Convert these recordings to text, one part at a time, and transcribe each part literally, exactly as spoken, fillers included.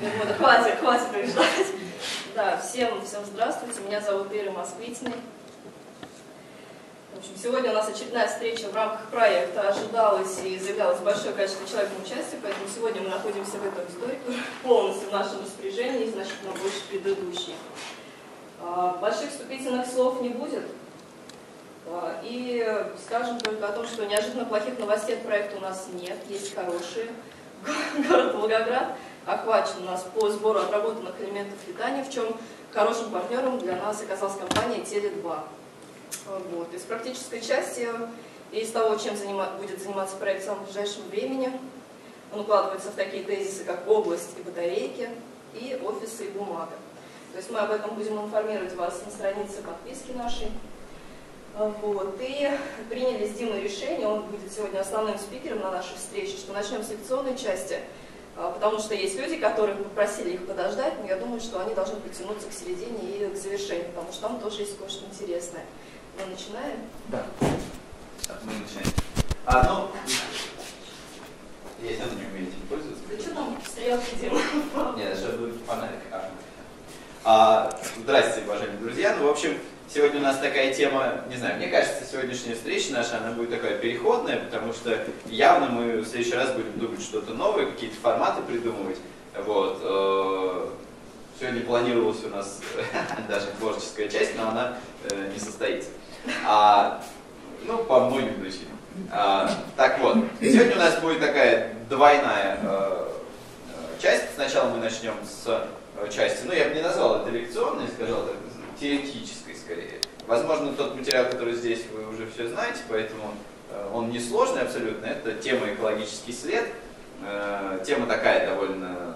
Я думаю, да хватит, хватит их ждать. Да, всем, всем здравствуйте, меня зовут Ира Москвитина. В общем, сегодня у нас очередная встреча в рамках проекта. Ожидалось и заявлялось большое количество человек на участие, поэтому сегодня мы находимся в этом истории полностью в нашем распоряжении, значительно больше предыдущей. Больших вступительных слов не будет. И скажем только о том, что неожиданно плохих новостей от проекта у нас нет, есть хорошие. Город Волгоград охвачен у нас по сбору отработанных элементов питания, в чем хорошим партнером для нас оказалась компания Теле два. Вот. Из практической части и из того, чем занима, будет заниматься проект в самом ближайшем времени, он укладывается в такие тезисы, как область и батарейки, и офисы и бумага. То есть мы об этом будем информировать вас на странице подписки нашей. Вот. И приняли с Димой решение, он будет сегодня основным спикером на нашей встрече, что начнем с лекционной части, потому что есть люди, которые попросили их подождать, но я думаю, что они должны притянуться к середине и к завершению, потому что там тоже есть кое-что интересное. Мы начинаем? Да. Так, мы начинаем. А, ну, если вы не умеете пользоваться. Да что там стрелки делают? Нет, сейчас будет фонарик. А, здрасте, уважаемые друзья. Ну, в общем, сегодня у нас такая тема, не знаю, мне кажется, сегодняшняя встреча наша, она будет такая переходная, потому что явно мы в следующий раз будем думать что-то новое, какие-то форматы придумывать. Вот. Сегодня планировалась у нас даже творческая часть, но она не состоится. А, ну, по многим причинам. А, так вот, сегодня у нас будет такая двойная э, часть. Сначала мы начнем с части, ну, я бы не назвал это лекционной, сказал так, теоретической скорее. Возможно, тот материал, который здесь, вы уже все знаете, поэтому э, он не сложный абсолютно. Это тема экологический след. Э, тема такая довольно,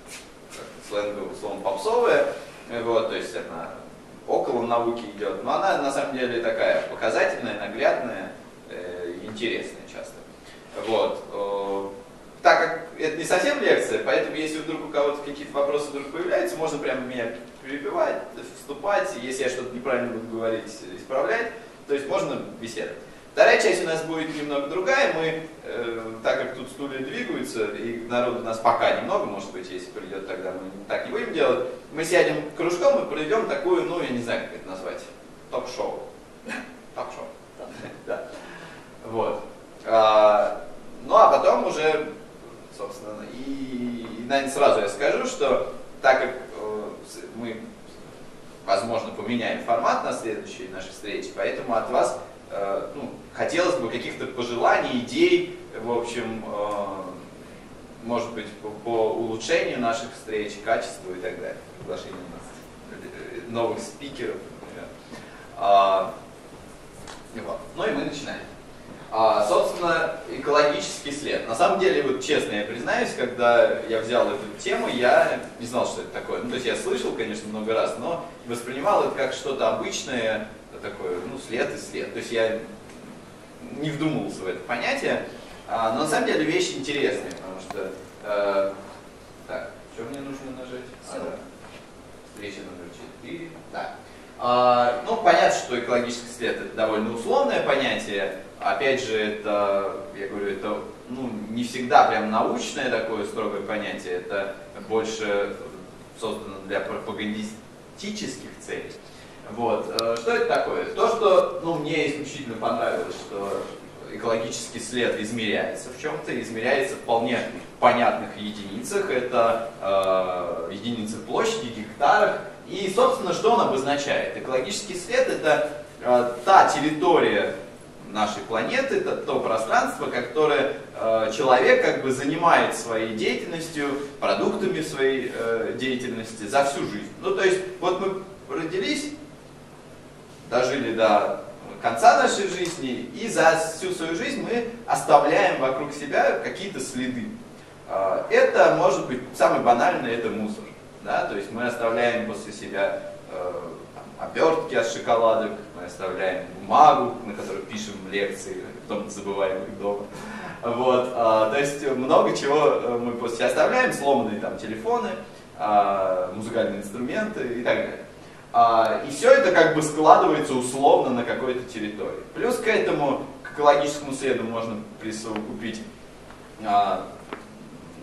сленговым словом, попсовая. Вот, то есть она около науки идет, но она на самом деле такая показательная, наглядная, э, интересная часто. Вот. Э, так как это не совсем лекция, поэтому если вдруг у кого-то какие-то вопросы вдруг появляются, можно прямо меня перебивать, вступать, если я что-то неправильно буду говорить, исправлять, то есть можно беседовать. Вторая часть у нас будет немного другая. Мы, э, так как тут стулья двигаются, и народу у нас пока немного, может быть, если придет, тогда мы так не будем делать, мы сядем кружком и проведем такую, ну, я не знаю, как это назвать, ток-шоу. Ток-шоу. Да. Вот. А, ну, а потом уже, собственно, и, и, наверное, сразу я скажу, что так как э, мы, возможно, поменяем формат на следующей нашей встрече, поэтому от вас ну, хотелось бы каких-то пожеланий, идей, в общем, э, может быть, по, по улучшению наших встреч, качеству и так далее, приглашение нас, новых спикеров, например. А, вот. Ну и мы начинаем. А, собственно, экологический след. На самом деле, вот честно я признаюсь, когда я взял эту тему, я не знал, что это такое. Ну, то есть я слышал, конечно, много раз, но воспринимал это как что-то обычное, такое, ну, след и след. То есть я не вдумывался в это понятие, а, но на самом деле вещь интересная, потому что... Э, так, что мне нужно нажать? А, да. Встреча номер четыре. Да. А, ну, понятно, что экологический след это довольно условное понятие. Опять же, это, я говорю, это ну, не всегда прям научное такое строгое понятие, это больше создано для пропагандистических целей. Вот. Что это такое? То, что ну, мне исключительно понравилось, что экологический след измеряется в чем-то, измеряется в вполне понятных единицах. Это э, единицы площади, гектарах. И, собственно, что он обозначает? Экологический след – это э, та территория нашей планеты, это то пространство, которое э, человек как бы занимает своей деятельностью, продуктами своей э, деятельности за всю жизнь. Ну, то есть, вот мы родились, дожили до конца нашей жизни, и за всю свою жизнь мы оставляем вокруг себя какие-то следы. Это может быть, самое банальное, это мусор. Да? То есть мы оставляем после себя э, там, обертки от шоколадок, мы оставляем бумагу, на которой пишем лекции, потом забываем их дома. Вот, э, то есть много чего мы после себя оставляем, сломанные там телефоны, э, музыкальные инструменты и так далее. И все это как бы складывается условно на какой-то территории. Плюс к этому, к экологическому следу можно присовокупить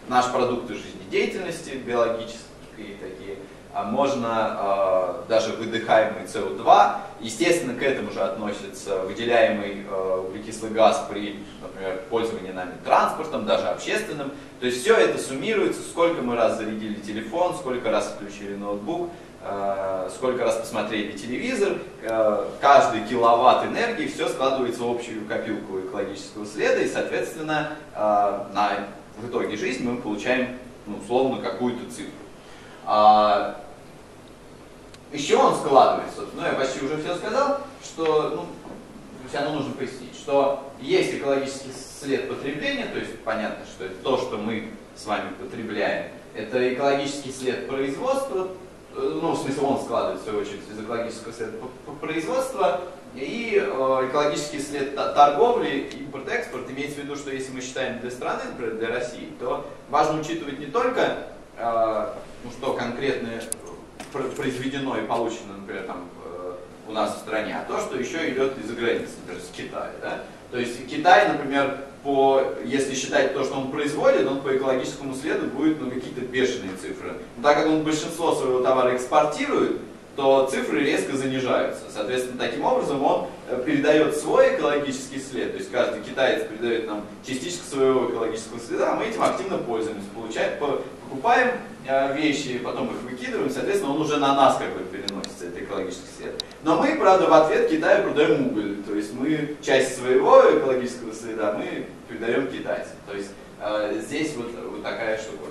наш продукты жизнедеятельности биологические такие, можно э, даже выдыхаемый С О два. Естественно, к этому же относится выделяемый э, углекислый газ при, например, пользовании нами транспортом, даже общественным. То есть все это суммируется, сколько мы раз зарядили телефон, сколько раз включили ноутбук, э, сколько раз посмотрели телевизор. Э, каждый киловатт энергии, все складывается в общую копилку экологического следа, и, соответственно, э, на, в итоге жизни мы получаем, ну, условно, какую-то цифру. А, из чего он складывается? Ну, я почти уже все сказал, что, ну, все равно нужно пояснить, что есть экологический след потребления, то есть понятно, что это то, что мы с вами потребляем. Это экологический след производства, ну, в смысле, он складывается, в свою очередь, из экологического следа производства, и э, экологический след торговли, импорт-экспорт. Имеется в виду, что если мы считаем для страны, например, для России, то важно учитывать не только э, ну, что конкретно произведено и получено, например, там, у нас в стране, а то, что еще идет из-за границы, например, с Китая. Да? То есть Китай, например, по, если считать то, что он производит, он по экологическому следу будет, ну, какие-то бешеные цифры. Но так как он большинство своего товара экспортирует, то цифры резко занижаются. Соответственно, таким образом он передает свой экологический след, то есть каждый китаец передает нам частичку своего экологического следа, а мы этим активно пользуемся, получаем, покупаем вещи, потом их выкидываем, соответственно, он уже на нас как бы переносится, это экологический след. Но мы, правда, в ответ Китаю продаем уголь, то есть мы часть своего экологического следа мы передаем китайцам. То есть э, здесь вот, вот такая штука.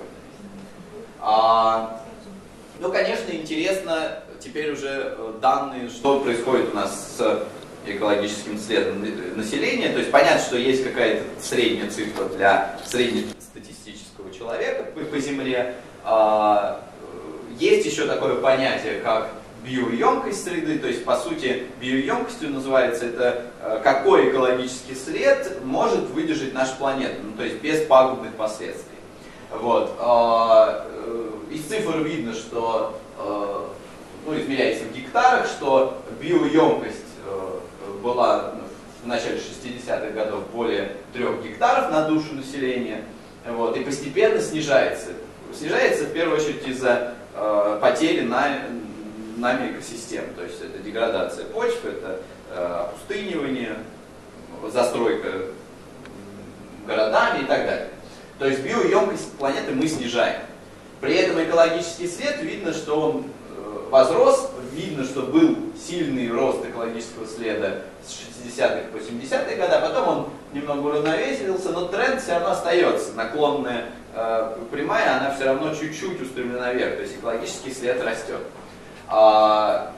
А, ну, конечно, интересно теперь уже данные, что происходит у нас с экологическим следом населения. То есть понятно, что есть какая-то средняя цифра для среднестатистического человека по, по Земле. А, есть еще такое понятие, как биоемкость среды, то есть по сути биоемкостью называется это какой экологический след может выдержать наша планета, ну, то есть без пагубных последствий. Вот. А, из цифр видно, что ну, измеряется в гектарах, что биоемкость была в начале шестидесятых годов более трех гектаров на душу населения, вот, и постепенно снижается. Снижается в первую очередь из-за э, потери на, нами экосистем, то есть это деградация почв, это э, опустынивание, застройка городами и так далее. То есть биоемкость планеты мы снижаем. При этом экологический след, видно, что он э, возрос, видно, что был сильный рост экологического следа с шестидесятых по семидесятые годы, а потом он немного уравновесился, но тренд все равно остается. Наклонная э, прямая, она все равно чуть-чуть устремлена вверх, то есть экологический след растет. А,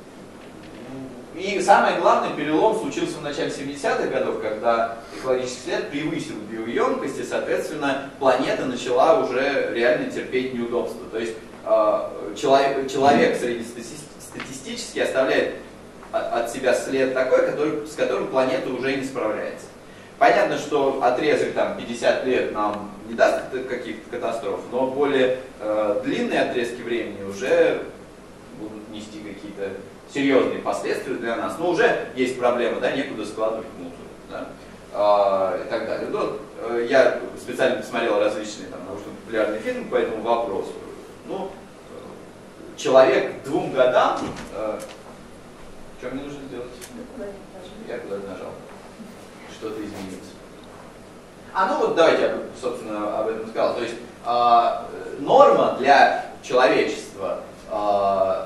и самое главное, перелом случился в начале семидесятых годов, когда экологический след превысил биоемкость, и, соответственно, планета начала уже реально терпеть неудобства. То есть э, человек, человек среднестатистически оставляет от себя след такой, который, с которым планета уже не справляется. Понятно, что отрезок там, пятьдесят лет нам не даст каких-то катастроф, но более э, длинные отрезки времени уже будут нести какие-то серьезные последствия для нас. Но уже есть проблема, да, некуда складывать мусор, да, э, и так далее. Ну, э, я специально посмотрел различные там, научно-популярные фильмы по этому вопросу. Ну, э, человек к двум годам... Э, Что мне нужно сделать? Я куда-то нажал. Что-то изменилось. А ну вот давайте я, собственно, об этом сказал. То есть э, норма для человечества э,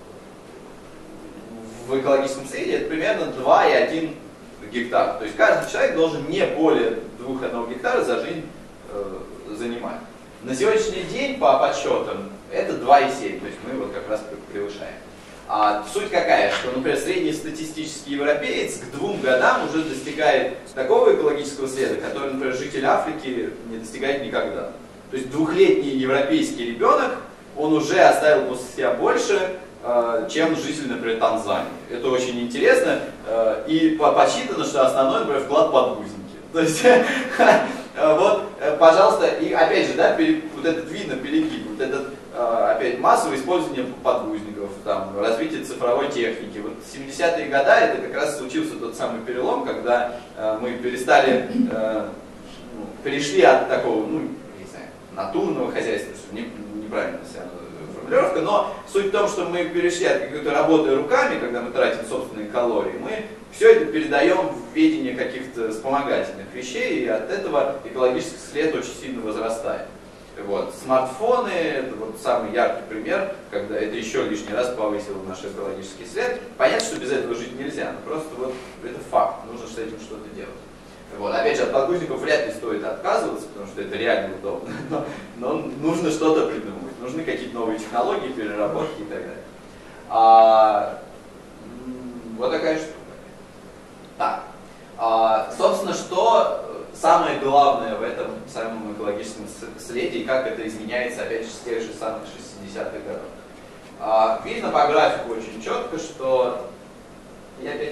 в экологическом следе это примерно два и один гектар. То есть каждый человек должен не более двух и одного гектара за жизнь э, занимать. На сегодняшний день по подсчетам это два и семь. То есть мы вот как раз превышаем. А суть какая, что, например, среднестатистический европеец к двум годам уже достигает такого экологического следа, который, например, житель Африки не достигает никогда. То есть двухлетний европейский ребенок, он уже оставил после себя больше, э, чем житель, например, Танзании. Это очень интересно, э, и подсчитано, что основной, например, вклад подгузники. То есть, вот, пожалуйста, и опять же, да, вот этот видно перегиб, вот этот опять массовое использование подгузников, там, развитие цифровой техники. Вот в семидесятые годы это как раз случился тот самый перелом, когда э, мы перестали, э, ну, перешли от такого, ну, не знаю, натурного хозяйства, что не, неправильно вся формулировка, но суть в том, что мы перешли от какой-то работы руками, когда мы тратим собственные калории, мы все это передаем в ведение каких-то вспомогательных вещей, и от этого экологический след очень сильно возрастает. Вот. Смартфоны — это вот самый яркий пример, когда это еще лишний раз повысило наш экологический след. Понятно, что без этого жить нельзя, но просто вот это факт, нужно с этим что-то делать. Вот. Опять же, от подгузников вряд ли стоит отказываться, потому что это реально удобно, но, но нужно что-то придумать, нужны какие-то новые технологии, переработки и так далее. А, вот такая штука. Так, а, собственно, что самое главное в этом самом экологическом следе и как это изменяется, опять же, с тех же самых шестидесятых годов. А, видно по графику очень четко, что... Я опять...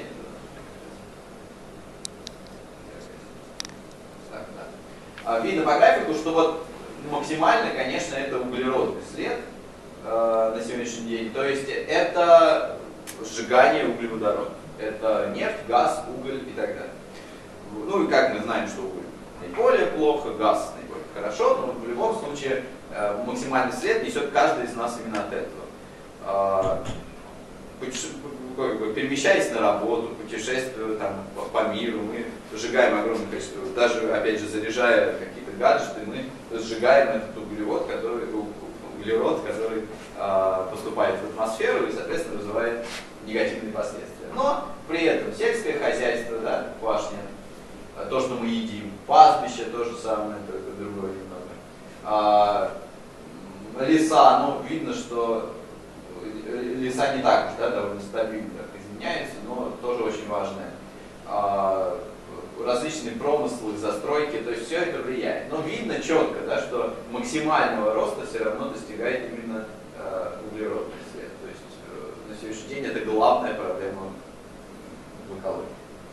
Так, да. А, видно по графику, что вот максимально, конечно, это углеродный след э, на сегодняшний день. То есть это сжигание углеводородов. Это нефть, газ, уголь и так далее. Ну и как мы знаем, что уголь наиболее плохо, газ наиболее хорошо, но в любом случае э, максимальный след несет каждый из нас именно от этого. Э, перемещаясь на работу, путешествуя там, по, по миру, мы сжигаем огромное количество, даже опять же заряжая какие-то гаджеты, мы сжигаем этот углерод, который, углерод, который э, поступает в атмосферу и, соответственно, вызывает негативные последствия. Но при этом сельское хозяйство, да, пашня, то, что мы едим, пастбище, то же самое, только другое немного. А, леса, ну, видно, что леса не так уж, да, довольно стабильно изменяются, но тоже очень важное. А, различные промыслы, застройки, то есть все это влияет. Но видно четко, да, что максимального роста все равно достигает именно э, углеродный след. То есть э, на сегодняшний день это главная проблема в экологии.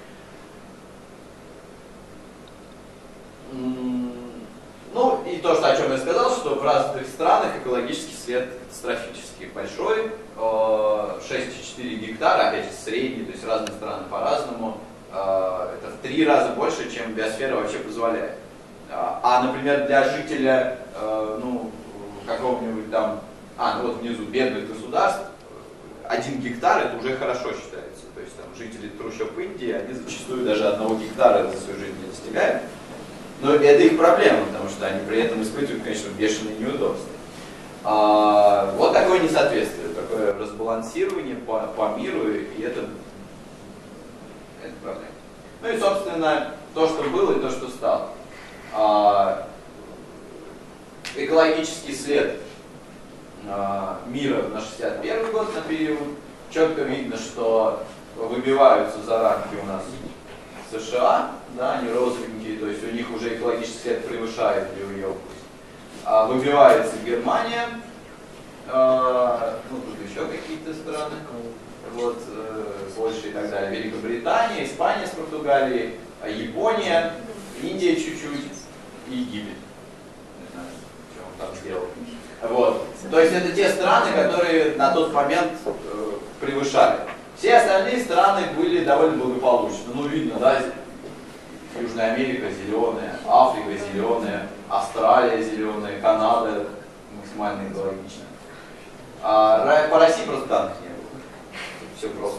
Ну и то, что, о чем я сказал, что в разных странах экологический след катастрофически большой, шесть целых четыре гектара, опять же средний, то есть разные страны по-разному, это в три раза больше, чем биосфера вообще позволяет. А, например, для жителя, ну, какого-нибудь там, а, ну вот внизу, бедных государств, один гектар это уже хорошо считается. То есть там жители трущоб Индии, они зачастую даже одного гектара за свою жизнь не достигают. Но это их проблема, потому что они при этом испытывают, конечно, бешеные неудобства. А, вот такое несоответствие, такое разбалансирование по, по миру, и это, это проблема. Ну и, собственно, то, что было, и то, что стало. А, экологический след а, мира на шестьдесят первый год, на период, четко видно, что выбиваются за рамки у нас США, да, они розовенькие, то есть у них уже экологический след превышает Европу. А, выбивается Германия, а, ну тут еще какие-то страны, вот, э, Польша и так далее, Великобритания, Испания с Португалией, Япония, Индия чуть-чуть и Египет. Не знаю, что он там сделал. Вот. То есть это те страны, которые на тот момент э, превышали. Все остальные страны были довольно благополучны. Ну, видно, да, Южная Америка зеленая, Африка зеленая, Австралия зеленая, Канада максимально экологичная. А по России просто данных не было. Все просто.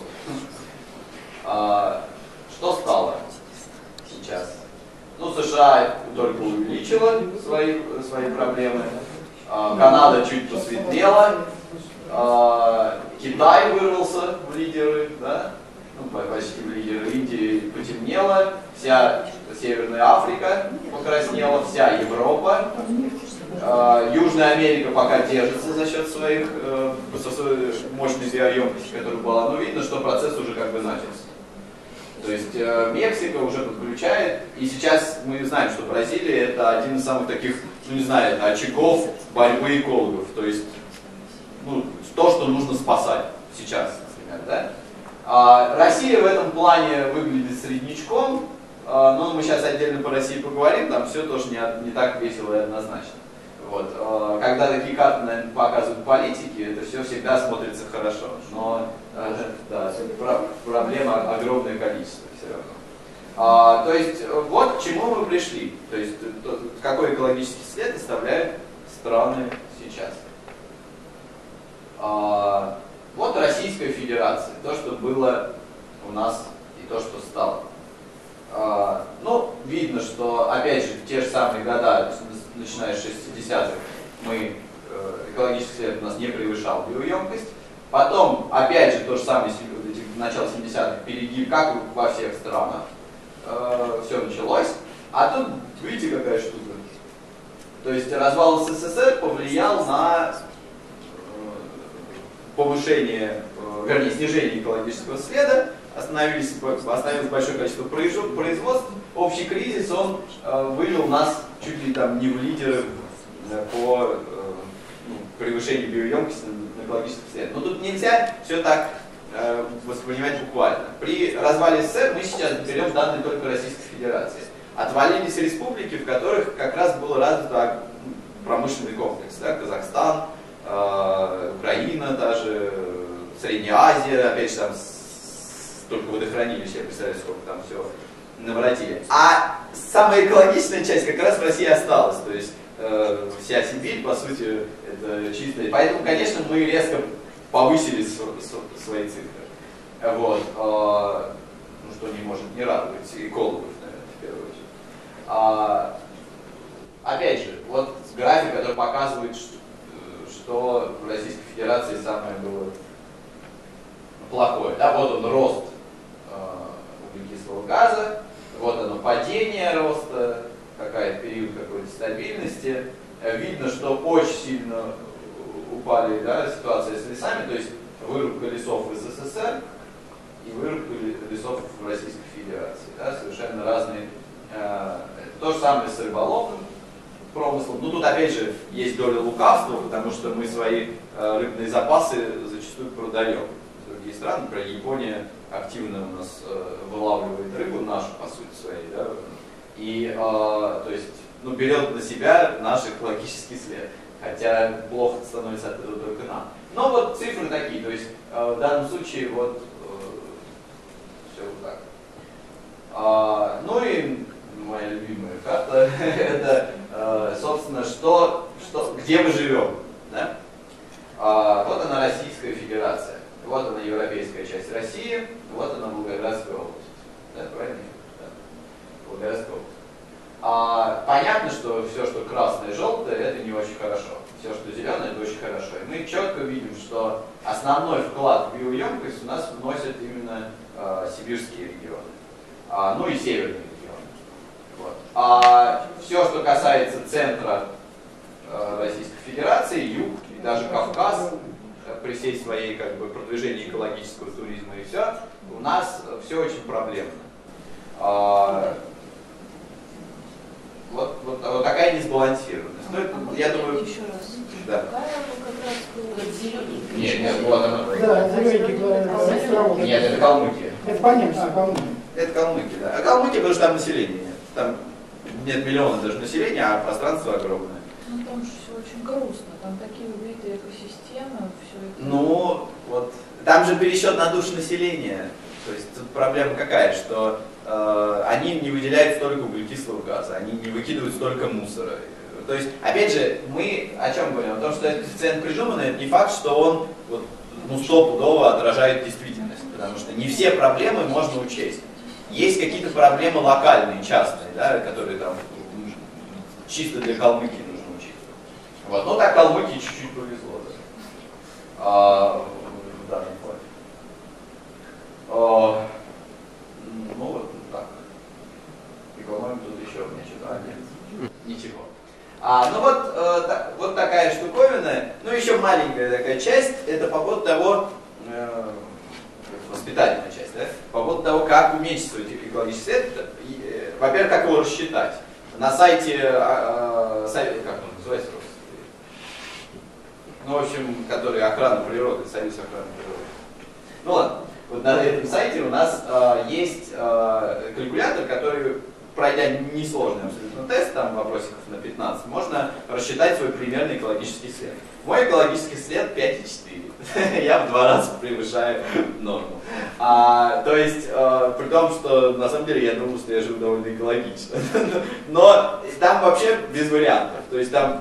А, что стало сейчас? Ну, США только увеличила свои, свои проблемы. А, Канада чуть посветлела. А, Китай вырвался в лидеры, да? Ну, почти в лидеры. Индии потемнело. Вся Северная Африка покраснела, вся Европа. А, Южная Америка пока держится за счет своих, э, со своей мощной биоемкости, которая была. Но видно, что процесс уже как бы начался. То есть э, Мексика уже подключает. И сейчас мы знаем, что Бразилия это один из самых таких, ну не знаю, очагов борьбы экологов. То есть ну, то, что нужно спасать сейчас, например, да? А Россия в этом плане выглядит среднячком, а, но мы сейчас отдельно по России поговорим, там все тоже не, не так весело и однозначно. Вот. А, когда такие карты, наверное, показывают политики, это все всегда смотрится хорошо, но да, проблема огромное количество все равно. А, то есть вот к чему мы пришли, то есть какой экологический след оставляют страны сейчас. А, вот Российская Федерация, то, что было у нас и то, что стало. А, ну, видно, что, опять же, в те же самые года, начиная с шестидесятых, мы, экологический след у нас не превышал биоемкость. Потом, опять же, то же самое, начало семидесятых, перегиб, как во всех странах, э, все началось. А тут, видите, какая штука. То есть развал СССР повлиял на э, повышение, э, вернее, снижение экологического следа, остановились, остановилось большое количество производств. Общий кризис, он э, вывел нас чуть ли там не в лидеры э, по э, ну, превышению биоемкости на экологический след. Но тут нельзя все так э, воспринимать буквально. При развале СССР мы сейчас берем данные только Российской Федерации. Отвалились республики, в которых как раз был развит промышленный комплекс. Да? Казахстан, э, Украина, даже Средняя Азия, опять же, там только водохранилища, я представляю, сколько там все наворотили. А самая экологичная часть как раз в России осталась. То есть э, вся Сибирь, по сути, это чистая. Поэтому, конечно, мы резко повысили свои цифры. Вот. Э, ну, что не может не радовать экологов, наверное, в первую очередь. А, опять же, вот график, который показывает, что, что в Российской Федерации самое было плохое. Да, вот он рост э, углекислого газа, вот оно падение роста, какая-то период какой-то стабильности. Видно, что очень сильно упали, да, ситуация с лесами, то есть вырубка лесов в СССР и вырубка лесов в Российской Федерации. Да, совершенно разные. Э, то же самое с рыболовным промыслом. Ну тут опять же есть доля лукавства, потому что мы свои э, рыбные запасы зачастую продаем в другие страны. Например, Япония активно у нас э, вылавливает рыбу нашу, по сути своей, да, и э, то есть ну, берет на себя наш экологический след. Хотя плохо становится от этого только нам. Но вот цифры такие, то есть э, в данном случае вот э, все вот так. А, ну и моя любимая карта, это, э, собственно, что, что, где мы живем. Да? А, вот она Российская Федерация, вот она европейская часть России, вот она Волгоградская область. Да, правильно? Да. Волгоградская область. А, понятно, что все, что красное и желтое, это не очень хорошо. Все, что зеленое, это очень хорошо. И мы четко видим, что основной вклад в биоемкость у нас вносят именно э, сибирские регионы, а, ну и северные регионы. Вот. А все, что касается центра э, Российской Федерации, юг и даже Кавказ, э, при всей своей как бы, продвижении экологического туризма и все, у нас все очень проблемно. А, Вот, вот, вот такая несбалансированность. Ну, это, я думаю... Еще раз. Да. Какая Волгоградская зелененькая? Нет, нет, вот она. Да, зелененький островок. Нет, это Калмыкия. Это понятно, Калмыкия. Это Калмыкия, да. А Калмыкия, потому что там населения нет. Там нет миллиона даже населения, а пространство огромное. Ну там же все очень грустно. Там такие убитые экосистемы, все это. Ну, вот. Там же пересчет на душу населения. То есть тут проблема какая, что э, они не выделяют столько углекислого газа, они не выкидывают столько мусора. То есть, опять же, мы о чем говорим? О том, что этот коэффициент прижиманный, это не факт, что он вот, ну, стопудово отражает действительность, потому что не все проблемы можно учесть. Есть какие-то проблемы локальные, частные, да, которые там чисто для Калмыкии нужно учитывать. Вот. Ну так Калмыкии чуть-чуть повезло. Да. А, в данном плане. А, ну вот так. И, по-моему, тут еще у меня что-то. А, нет. Ничего. А, ну вот, э, так, вот такая штуковина. Ну еще маленькая такая часть, это по поводу того, э, воспитательная часть, да? По поводу того, как уменьшить экологический след. Э, во-первых, как его рассчитать. На сайте, э, совет, как он называется? Ну, в общем, который охрана природы, Союз охраны природы. Ну ладно. Вот на этом сайте у нас э, есть э, калькулятор, который, пройдя несложный абсолютно тест, там вопросиков на пятнадцать, можно рассчитать свой примерный экологический след. Мой экологический след пять и четыре. Я в два раза превышаю норму. А, то есть, э, при том, что на самом деле я думал, что я живу довольно экологично. Но там вообще без вариантов. То есть там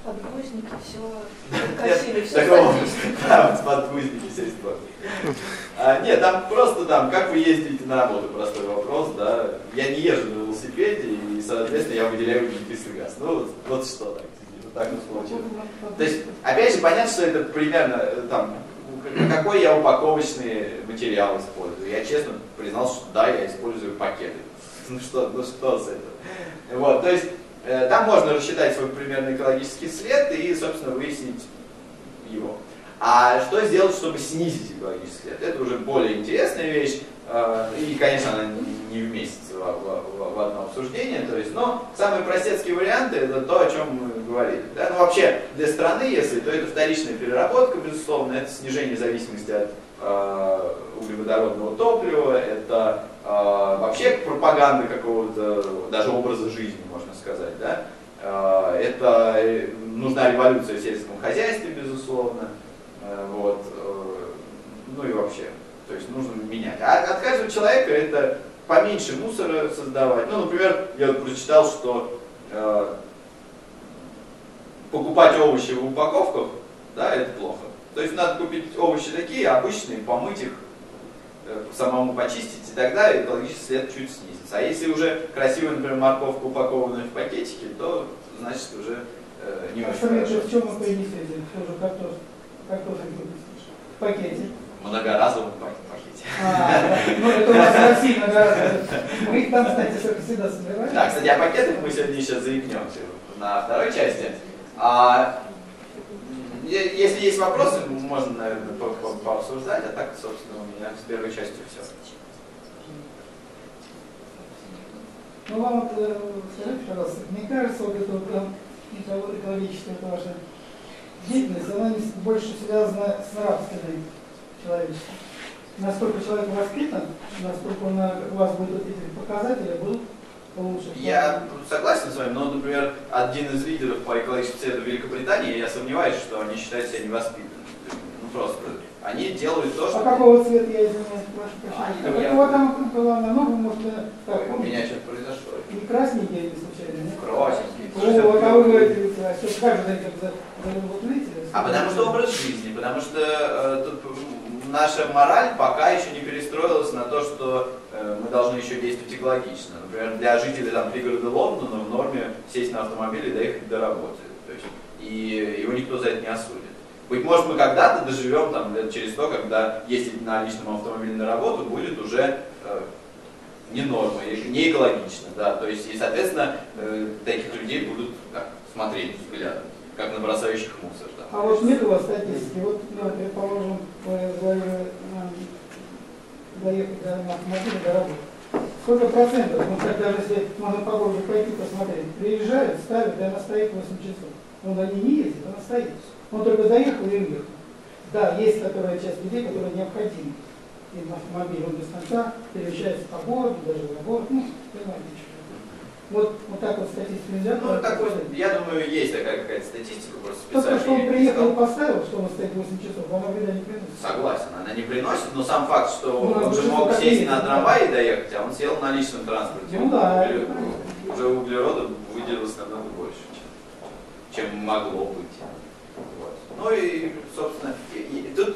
подгузники, все Нет, косили, все такого, садись. да, подгузники все испортили. А, нет, там просто там, как вы ездите на работу, простой вопрос, да. Я не езжу на велосипеде, и, соответственно, я выделяю углекислый газ. Ну, вот, вот что так, вот так вот получилось. То есть, опять же, понятно, что это примерно, там, какой я упаковочный материал использую. Я честно признался, что да, я использую пакеты. Ну что, ну что с этого? Вот, то есть, э, там можно рассчитать свой примерный экологический след и, собственно, выяснить его. А что сделать, чтобы снизить экологический след? Это уже более интересная вещь. Э, и, конечно, она не вместится в, в, в одно обсуждение. То есть, но самые простецкие варианты это то, о чем мы говорили. Да? Ну, вообще, для страны, если, то это вторичная переработка, безусловно, это снижение зависимости от э, углеводородного топлива, это э, вообще пропаганда какого-то, даже образа жизни, можно сказать. Да? Э, это нужна революция в сельском хозяйстве, безусловно. Э, вот, э, ну и вообще. То есть нужно менять. А от каждого человека это поменьше мусора создавать. Ну, например, я вот прочитал, что э, покупать овощи в упаковках, да, это плохо. То есть надо купить овощи такие, обычные, помыть их, э, самому почистить, и тогда экологический след чуть снизится. А если уже красивая, например, морковка, упакованная в пакетики, то значит уже э, не А очень что хорошо. в чем вы принесли? Тоже картошку? Картошку в пакете. Многоразовом пакете. А, ну это у нас в России многоразовые. Мы их там, кстати, только всегда собираем. Да, кстати, о пакетах мы сегодня сейчас заикнемся на второй части. А, если есть вопросы, можно, наверное, по по пообсуждать, а так, собственно, у меня с первой частью все. Ну вам вот, скажите, пожалуйста, мне кажется, вот эта вот экологическая ваша деятельность, она больше связана с нравственной человечеством. Насколько человек воспитан, насколько он, у вас будут эти показатели, будут лучше. Я согласен с вами, но, например, один из лидеров по экологическому следу в Великобритании, я сомневаюсь, что они считают себя невоспитанными. Ну просто, они делают то, что... А какого цвета, я извиняюсь, ваше прощение? я- Какого там была на ногу, может, так, Ой, у меня что-то произошло. не красненькие или случайно, нет? Красненький. О, вот, а вы говорите, а что, как же, как за, за, вот видите? А потому что образ жизни, потому что э, тут наша мораль пока еще не перестроилась на то, что э, мы должны еще действовать экологично. Например, для жителей там, пригорода Лондона в норме сесть на автомобиль и доехать до работы. То есть, и его никто за это не осудит. Быть может, мы когда-то доживем там, лет через сто, когда ездить на личном автомобиле на работу будет уже э, не норма, не экологично. Да? То есть, и, соответственно, э, таких людей будут так, смотреть взглядом, как на бросающих мусор. Да? А вот нет у вас статистики, вот, ну, предположим, вы говорили, доехать до автомобиля до работы. Сколько процентов, ну так даже если можно поглубже пойти посмотреть, приезжают, ставят, и она стоит восемь часов. Он они не ездит, она стоит. Он только доехал и уехал. Да, есть которая часть людей, которые необходимы. И автомобиль, он без конца перемещается по городу, даже за город, ну, понимаете, что. Вот, вот так вот статистику нельзя. Ну, такой, я думаю, есть такая какая-то статистика, просто Только специально. что он я приехал и искал. поставил, что он стоит восемь часов, она вреда не приносит. Согласен, она не приносит, но сам факт, что Ну, он же что мог так сесть есть, на да. трамвай и доехать, а он сел на личном транспорте. Ну да, Угле- это правильно. уже углерода выделилось намного больше, чем, чем могло быть. Вот. Ну и, собственно, и, и тут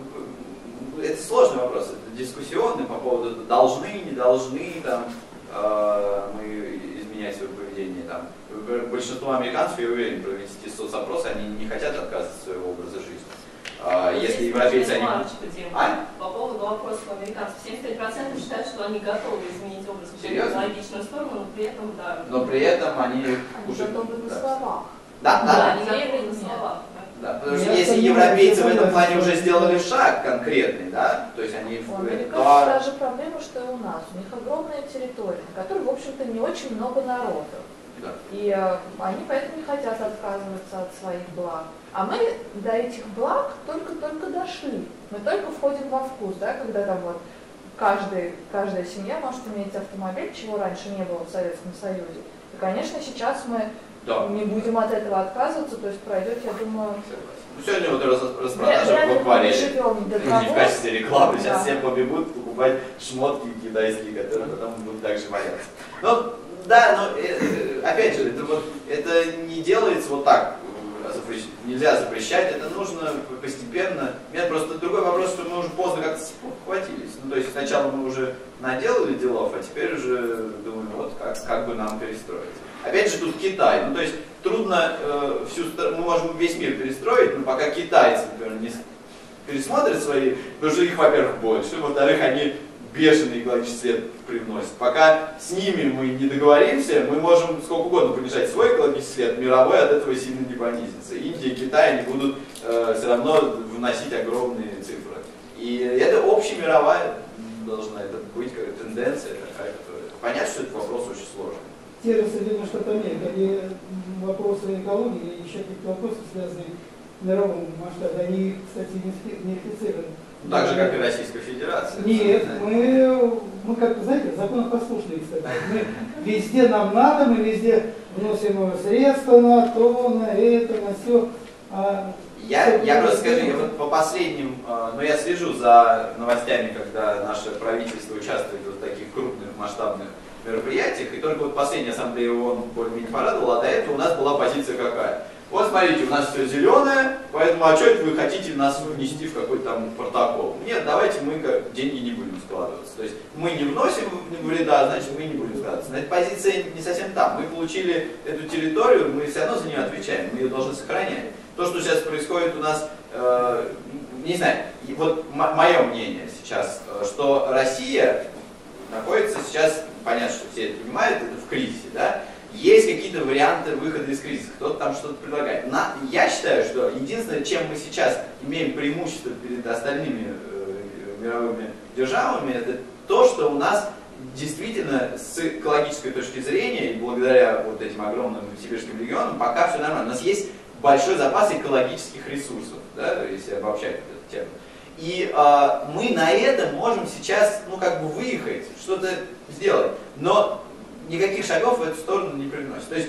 э, это сложный вопрос, это дискуссионный по поводу должны, не должны там, э, мы изменять свое поведение. Там. Большинство американцев, я уверен, провести соцопрос, они не хотят отказываться от своего образа жизни. А, если европейцы, они... А? По поводу вопросов американцев, семьдесят пять процентов считают, что они готовы изменить образ жизни в логичную сторону, но при этом, да. Но при этом они... Они уже... готовы на да. словах. Да, Да, да. они готовы на словах. Да, потому что Я если понимаю, европейцы я в этом понимаю, плане что- уже сделали шаг конкретный, да, то есть они... У американцев то- та же проблема, что и у нас. У них огромная территория, на которой, в общем-то, не очень много народу. Да. И э, они поэтому не хотят отказываться от своих благ. А мы до этих благ только-только дошли. Мы только входим во вкус, да, когда там вот каждый, каждая семья может иметь автомобиль, чего раньше не было в Советском Союзе. И, конечно, сейчас мы Да. не будем от этого отказываться, то есть пройдет, я думаю... Ну, сегодня вот раз- распродажа Вряд ли в мы акварели. доживем до Не того. в качестве рекламы, сейчас Да. все побегут покупать шмотки китайские, которые потом будут также валяться. Ну, да, но э, э, опять же, это, вот, это не делается вот так, запрещать, нельзя запрещать, это нужно постепенно. У меня просто другой вопрос, что мы уже поздно как-то хватились. Ну, то есть сначала мы уже наделали делов, а теперь уже думаем, вот как, как бы нам перестроить. Опять же, тут Китай. Ну, то есть трудно э, всю страну, мы можем весь мир перестроить, но пока китайцы, например, не пересмотрят свои, потому что их, во-первых, больше, во-вторых, они бешеный экологический след привносят. Пока с ними мы не договоримся, мы можем сколько угодно понижать свой экологический след, мировой от этого сильно не понизится. Индия и Китай, они будут э, все равно вносить огромные цифры. И это общемировая должна это быть как тенденция такая, которая... Понятно, что этот вопрос очень сложный. Те же Соединенные Штаты Америки, они вопросы экологии и еще какие-то вопросы, связанные с мировым масштабом, они, кстати, не инфицированы. Так же, как и Российская Федерация. Нет, мы, мы как-то, знаете, законопослушные, кстати. Мы везде нам надо, мы везде вносим средства на то, на это, на все. А я, я просто скажу, я вот по последним, ну я слежу за новостями, когда наше правительство участвует в таких крупных масштабных мероприятиях, и только вот последняя ассамблея ООН более-менее порадовала, а до этого у нас была позиция какая? Вот смотрите, у нас все зеленое, поэтому а что это вы хотите нас внести в какой-то там протокол? Нет, давайте мы деньги не будем складываться. То есть мы не вносим вреда, значит мы не будем складываться. Но эта позиция не совсем там. Мы получили эту территорию, мы все равно за нее отвечаем, мы ее должны сохранять. То, что сейчас происходит у нас, э, не знаю, вот мое мнение сейчас, что Россия находится сейчас, понятно, что все это понимают, это в кризисе, да? Есть какие-то варианты выхода из кризиса, кто-то там что-то предлагает. На, я считаю, что единственное, чем мы сейчас имеем преимущество перед остальными э, мировыми державами, это то, что у нас действительно с экологической точки зрения, и благодаря вот этим огромным сибирским регионам, пока все нормально. У нас есть большой запас экологических ресурсов, да, если обобщать эту тему. И э, мы на этом можем сейчас, ну, как бы выехать, что-то сделать. Но никаких шагов в эту сторону не приносит. То есть,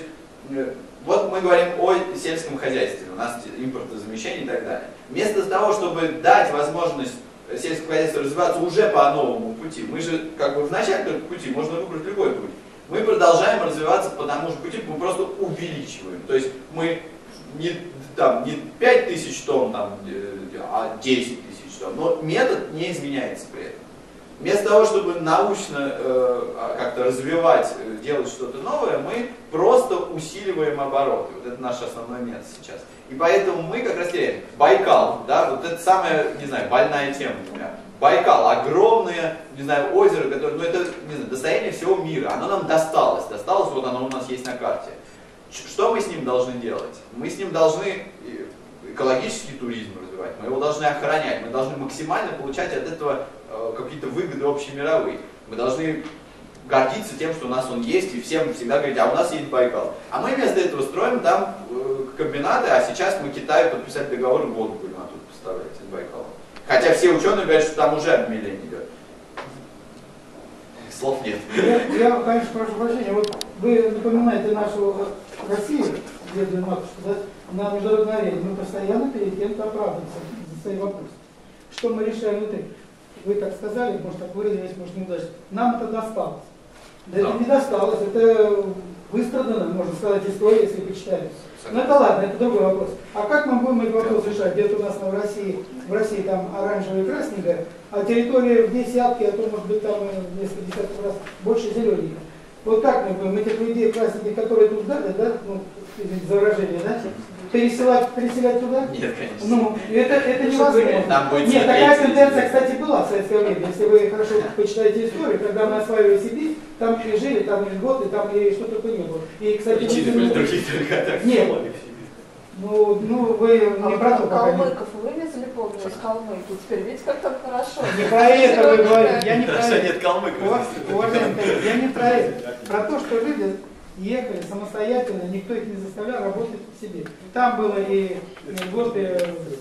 вот мы говорим о сельском хозяйстве, у нас импортозамещение и так далее. Вместо того, чтобы дать возможность сельскому хозяйству развиваться уже по новому пути, мы же как бы в начале только пути, можно выбрать любой путь, мы продолжаем развиваться по тому же пути, мы просто увеличиваем. То есть мы не, там, не пять тысяч тонн, там, а десять тысяч тонн, но метод не изменяется при этом. Вместо того, чтобы научно э, как-то развивать, делать что-то новое, мы просто усиливаем обороты. Вот это наш основной метод сейчас. И поэтому мы как раз теряем. Байкал, да, вот это самая, не знаю, больная тема у меня. Байкал, огромное, не знаю, озеро, которое, ну это, не знаю, достояние всего мира. Оно нам досталось, досталось, вот оно у нас есть на карте. Что мы с ним должны делать? Мы с ним должны экологический туризм развивать, мы его должны охранять, мы должны максимально получать от этого какие-то выгоды общемировые. Мы должны гордиться тем, что у нас он есть, и всем всегда говорить, а у нас есть Байкал. А мы вместо этого строим там э, комбинаты, а сейчас мы Китаю подписали договор, и воду будем оттуда поставлять из Байкала. Хотя все ученые говорят, что там уже обмеление идет. Слов нет. Я, я, конечно, прошу прощения, вот вы напоминаете нашу Россию, бедную матушку, да, на международной арене. Мы постоянно перед кем-то оправдываемся за свои вопросы. Что мы решаем внутри? Вы так сказали, может так выразились, может неудачно. Нам это досталось. Да, да. Это не досталось, это выстрадано, можно сказать, история, если почитали. Но это ладно, это другой вопрос. А как мы будем этот вопрос решать? Где-то у нас в России, в России там оранжевое и красненькое, а территория в десятки, а то может быть там несколько десятков раз больше зелененькая. Вот как мы будем этих людей красненьких, которые тут дали, да, ну, за выражение, да, переселять, переселять туда? Нет, конечно. Ну, это, это невозможно. Там будет Нет, такая тенденция, кстати, была в советское время. Если вы хорошо почитаете историю, когда мы осваивали Сибирь, там и жили, там и льготы, там и что только не было. И, кстати, причины были другие, только так. Нет. Ну, ну, вы не а про то, пока Калмыков вывезли, помню, из Калмыки. Теперь видите, как там хорошо. Не про это вы говорите, я не про Хорошо, это. нет калмыков. Уважаемые коллеги, я не про это. Про то, что люди ехали самостоятельно, никто их не заставлял работать в себе. Там было и льготы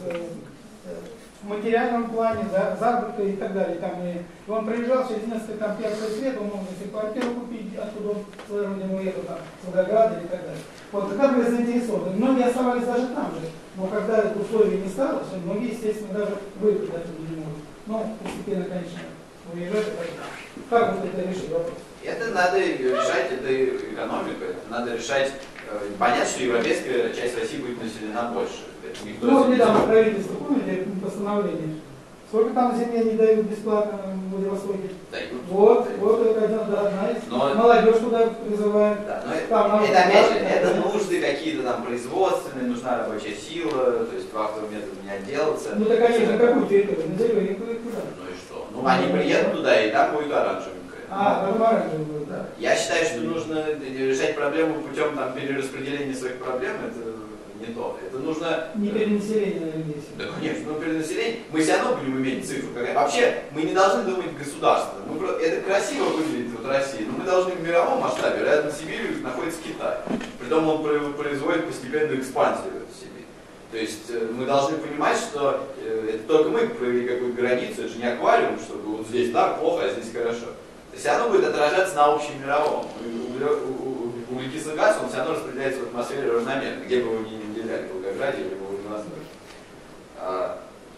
в материальном плане, да, заработка и так далее. Там и он приезжал через несколько там пять-шесть лет, он мог себе квартиру купить, откуда он в свою родину уехал, там, с Волгограда и так далее. Вот, и как были заинтересованы. Многие оставались даже там же, но когда условий не стало, многие, естественно, даже выехать оттуда не могут. Но постепенно, конечно, уезжать и так далее. Как вот это решить вопрос? Это надо решать, это экономика, это надо решать понятно, что европейская часть России будет населена больше. Никто Ну, вот не недавно знает. правительство, помните, постановление? Сколько там земли они дают бесплатно в Владивостоке? Дают. Вот, вот это одна, да, одна из. Но- Молодежь туда призывает. Да, но Там, это, ну, это опять же, да, это да. нужды какие-то там производственные, нужна рабочая сила, то есть фактовым методом не отделаться. Ну так они же какую территорию? На зеленую и куда? Ну и что? Ну они приедут туда, и там будет оранжевенькое. А, там оранжевый будет, да. Я считаю, что нужно решать проблему путем там, перераспределения своих проблем, это не то. Это нужно... Не перенаселение, наверное, здесь. Да, конечно, но перенаселение, мы все равно будем иметь цифру. Какая... Вообще, мы не должны думать государственно. Мы про... Это красиво выглядит вот Россия, но мы должны в мировом масштабе. Рядом с Сибирью находится Китай. Притом он производит постепенную экспансию в Сибири. То есть э, мы должны понимать, что э, это только мы провели какую-то границу, это же не аквариум, чтобы вот здесь так плохо, а здесь хорошо. То есть оно будет отражаться на общем мировом. Углекислый газ, он все равно распределяется в атмосфере равномерно, где бы его ни выделяли, в Волгограде или в Владивостоке. А,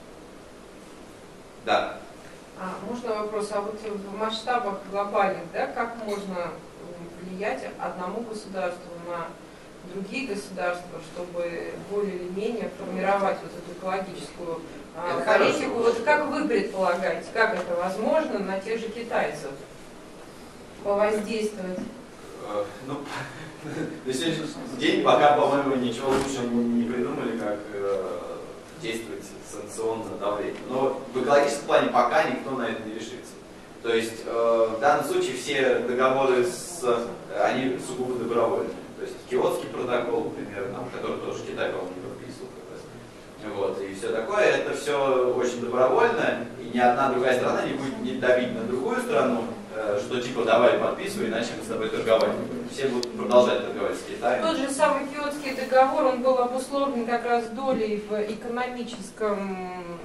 да. А, можно вопрос? А вот в масштабах глобальных, да, как можно влиять одному государству на другие государства, чтобы более или менее формировать вот эту экологическую а, Это политику? хорошо. Вот как вы предполагаете, как это возможно на тех же китайцев повоздействовать? Э, Ну, на сегодняшний день пока, по-моему, ничего лучше не придумали, как э, действовать санкционно давление. Но в экологическом плане пока никто на это не решится. То есть э, в данном случае все договоры, с, они сугубо добровольные. То есть Киотский протокол, например, там, который тоже Китай, по-моему, не подписывал как раз. Вот, и все такое, это все очень добровольно, и ни одна другая страна не будет не давить на другую страну, э, что типа давай подписывай, иначе мы с тобой торговать не будем. Все будут продолжать торговать с Китаем. Тот же самый Киотский договор, он был обусловлен как раз долей в экономическом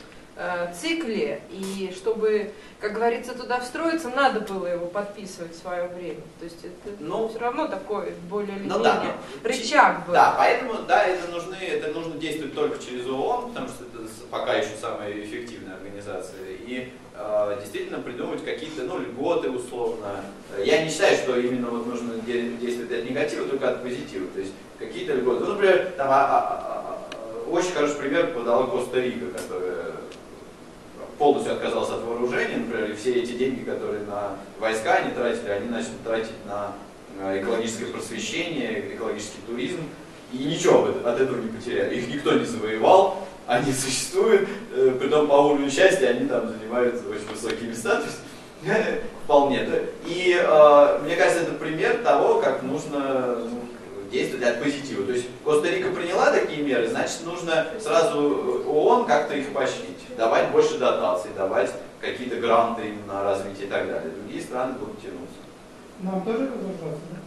э, цикле, и чтобы, как говорится, туда встроиться, надо было его подписывать в свое время. То есть это Ну, все равно такой более или ну менее да, но- рычаг был. Да, поэтому да, это нужны, это нужно действовать только через ООН, потому что это с- пока еще самая эффективная организация. И э, действительно придумать какие-то ну, льготы условно. Я не считаю, что именно вот нужно де- действовать от негатива, только от позитива. То есть какие-то льготы. Ну, например, там, а, а, а, очень хороший пример подала Коста-Рика, которая полностью отказался от вооружения, например, и все эти деньги, которые на войска они тратили, они начали тратить на экологическое просвещение, экологический туризм, и ничего от этого не потеряли. Их никто не завоевал, они существуют, э, притом по уровню счастья они там занимают очень высокие места, то есть вполне. Да? И э, мне кажется, это пример того, как нужно ну, действовать от позитива. То есть Коста-Рика приняла такие меры, значит нужно сразу ООН как-то их поощрить, давать больше дотаций, давать какие-то гранты им на развитие и так далее. Другие страны будут тянуться. Нам тоже разорваться, да?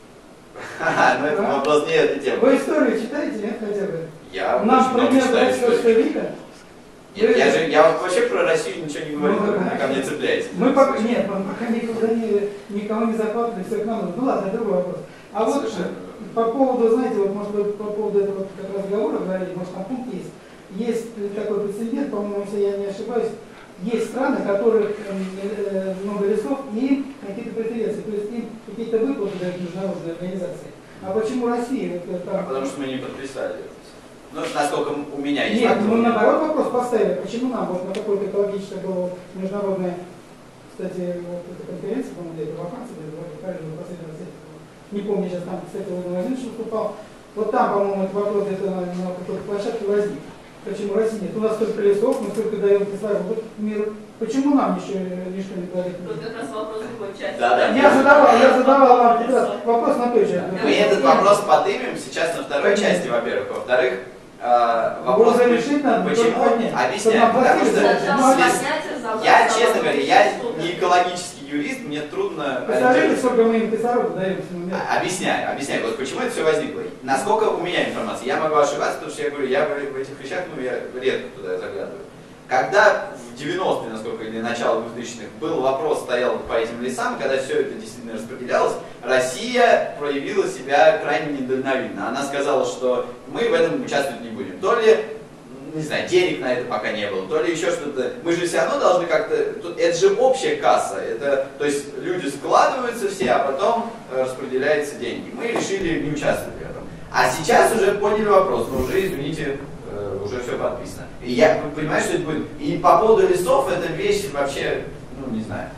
Ха-ха, ну это вопрос не этой темы. Вы историю читаете, нет, хотя бы? Я Нам очень много пример читаю историю. Коста-Рика. Нет, я же я вот вообще про Россию ничего не говорю, Ну, вы ко мне цепляетесь. Мы пока, нет, мы пока никуда не, никого не захватывали, все к нам. Ну ладно, другой вопрос. А вот Совершенно. по поводу, знаете, вот может быть по поводу этого как разговора говорили, может там пункт есть. Есть такой прецедент, по-моему, если я не ошибаюсь, есть страны, у которых э, много лесов и им какие-то преференции, то есть им какие-то выплаты дают международные организации. А почему Россия? Вот, там... А потому что мы не подписали это. Ну, насколько у меня есть. Нет, факты, мы не наоборот вопрос поставили, почему нам вот на какой-то экологической была международная, кстати, вот эта конференция, по-моему, где-то во Франции, где-то в Париже, в последний раз, не помню сейчас, там, кстати, Владимир Владимирович выступал, вот там, по-моему, этот вопрос где-то на, на какой-то площадке возник. Почему Россия нет? У нас столько лесов, мы столько даем кислород миру. Почему нам еще ничто не говорит? Тут как раз вопрос другой части. Да, да. Я задавал, я задавал вам как раз вопрос на той же. Мы этот вопрос поднимем сейчас на второй Конечно. части, во-первых. Во-вторых, э, вопрос, Его решить надо, почему, только понять. объясняю, Чтобы потому что оплатили, след- я, честно говоря, я не экологический юрист, мне трудно Представляете, ориентироваться. сколько мы им кислорода даем в момент? А- Объясняю, объясняю, вот почему это все возникло. Насколько у меня информация, я могу ошибаться, потому что я говорю, я в в этих вещах, ну, я редко туда заглядываю. Когда в девяностые, насколько или начало двухтысячных, был вопрос, стоял по этим лесам, когда все это действительно распределялось, Россия проявила себя крайне недальновидно. Она сказала, что мы в этом участвовать не будем. То ли, не знаю, денег на это пока не было, то ли еще что-то. Мы же все равно должны как-то, это же общая касса, это, то есть люди складываются все, а потом распределяются деньги. Мы решили не участвовать в этом. А сейчас уже поняли вопрос, но уже, извините, уже все подписано. И я понимаю, что это будет. И по поводу лесов, это вещь вообще, ну не знаю,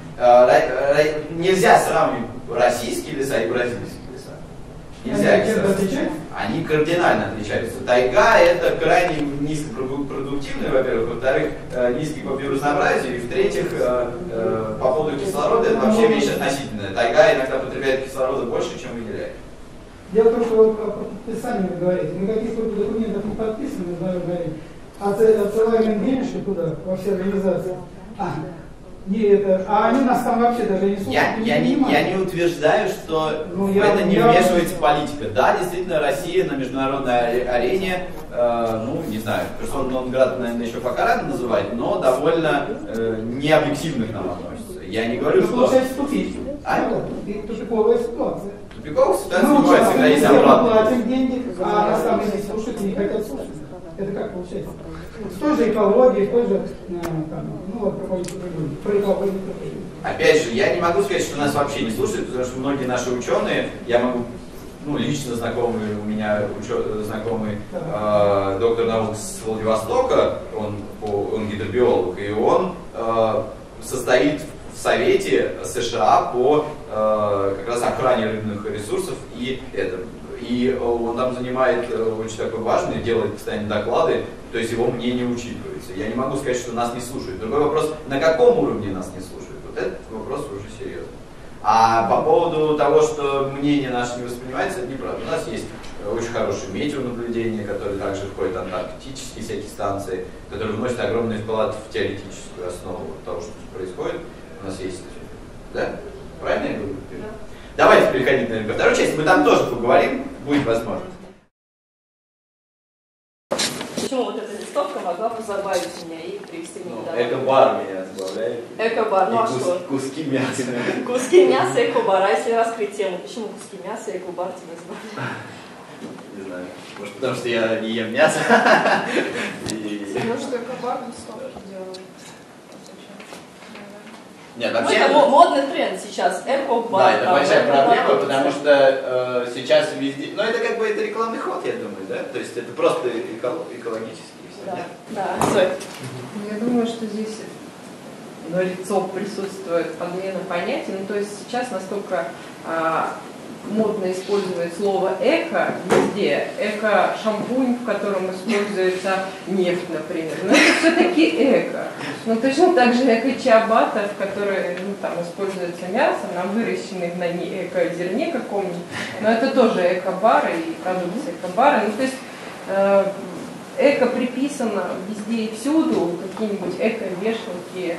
нельзя сравнивать российские леса и бразильские. Нельзя их сравнивать. Они кардинально отличаются. Тайга это крайне низкопродуктивный, во-первых, во-вторых, низкий по биоразнообразию, и в-третьих, по поводу кислорода это вообще вещь относительная. Тайга иногда потребляет кислорода больше, чем выделяет. Дело в том, что о подписании вы говорите. Никаких только документов не подписано, мы говорим. Отсылаем денежки туда, во все организации. А, не это, а они нас там вообще даже не слушают. Я, не я, не, я не утверждаю, что ну, в я, это не я, вмешивается я... политика. Да, действительно, Россия на международной арене, э, ну, не знаю, персон нон-грата, наверное, еще пока рано называть, но довольно э, необъективно к нам относится. Я не говорю, это что... получается тупик. А? Тупиковая ситуация. Тупиковая ситуация ну, бывает, всегда есть обратно. Мы платим деньги, а нас там не слушают и не хотят слушать. Это как получается? В той же экологии, в той же, там, ну вот, про экологию. Опять же, я не могу сказать, что нас вообще не слушают, потому что многие наши ученые, я могу, ну, лично знакомый у меня учё, знакомый э, доктор наук с Владивостока, он, он гидробиолог, и он э, состоит в Совете США по э, как раз охране рыбных ресурсов и это. И он там занимает очень такой важный, делает постоянно доклады, то есть его мнение учитывается. Я не могу сказать, что нас не слушают. Другой вопрос, на каком уровне нас не слушают, вот этот вопрос уже серьезный. А по поводу того, что мнение наше не воспринимается, это неправда. У нас есть очень хорошее метеонаблюдение, которое также входит в антарктические всякие станции, которые вносят огромный вклад в теоретическую основу того, что происходит. У нас есть, да? Правильно я говорю? Да. Давайте переходить, наверное, ко второй части. Мы там тоже поговорим, будет возможность. Почему вот эта листовка могла позабавить меня и привести меня ну, домой? Эко-бар меня забавляет. Эко-бар, ну а кус, что? Куски мяса. Куски мяса, эко-бар. А если раскрыть тему, почему куски мяса и эко-бар тебя забавляют? Не знаю. Может, потому что я не ем мясо. Может, эко-бар листовки делают? Нет, вообще... Это модный тренд сейчас, эко-бар. Да, это большая проблема, потому что э, сейчас везде... Ну, это как бы это рекламный ход, я думаю, да? То есть это просто эко... экологический все, да. Нет? Да, Зоя. Я думаю, что здесь налицо присутствует подмена понятий. Ну, то есть сейчас настолько а, модно использовать слово эко везде. Эко-шампунь, в котором используется нефть, например. Но это все-таки эко. Ну, точно так же эко-чиабатта, в которой ну, там используется мясо, на выращенных на эко-зерне каком-нибудь. Но это тоже эко-бары и продукция эко-бара. Ну, то есть э, эко приписано везде и всюду, какие-нибудь эко-вешалки.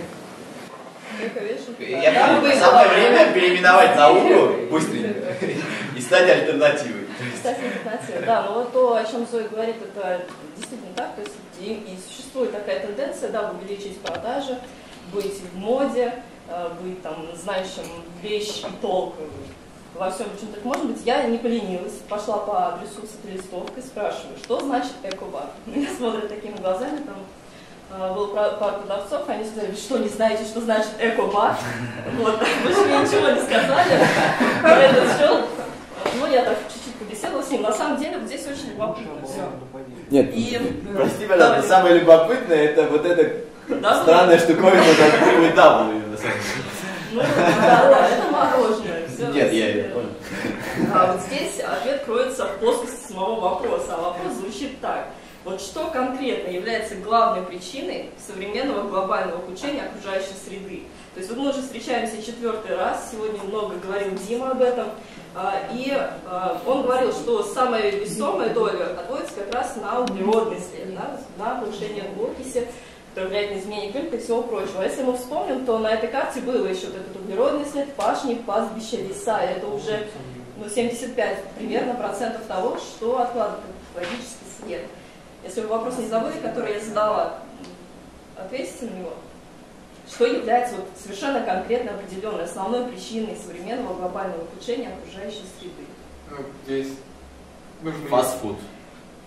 Я думаю, самое время переименовать науку быстренько и стать альтернативой. Стать альтернативой, да. Но вот то, о чем Зоя говорит, это действительно так. То есть и, и существует такая тенденция, да, увеличить продажи, быть в моде, быть там знающим вещь и толк во всем, чем так может быть. Я не поленилась, пошла по адресу с этой листовкой, спрашиваю, что значит эко-бар. Меня смотрят такими глазами, там был пара продавцов, они сказали, что не знаете, что значит эко-бар. Вот, больше мне ничего не сказали про этот счет. Ну, я так чуть-чуть побеседовала с ним. На самом деле, вот здесь очень любопытно все. Нет, и, прости, пожалуйста, да, самое любопытное, это вот эта да, странная штуковина, как буквой W, на самом деле. Ну, да, да, это мороженое. Все Нет, я ее понял. А вот здесь ответ кроется в плоскости самого вопроса. А вопрос звучит так. Вот что конкретно является главной причиной современного глобального ухудшения окружающей среды? То есть вот мы уже встречаемся четвертый раз, сегодня много говорил Дима об этом, и он говорил, что самая весомая доля отводится как раз на углеродный след, да, на повышение окиси, который влияет на изменение климата и всего прочего. А если мы вспомним, то на этой карте было еще вот этот углеродный след, пашни, пастбища, леса, и это уже ну, семьдесят пять примерно процентов того, что откладывает экологический след. Если вы вопрос не забыли, который я задала, ответьте на него. Что является вот совершенно конкретно определенной основной причиной современного глобального ухудшения окружающей среды? Ну, здесь нужно... Фастфуд.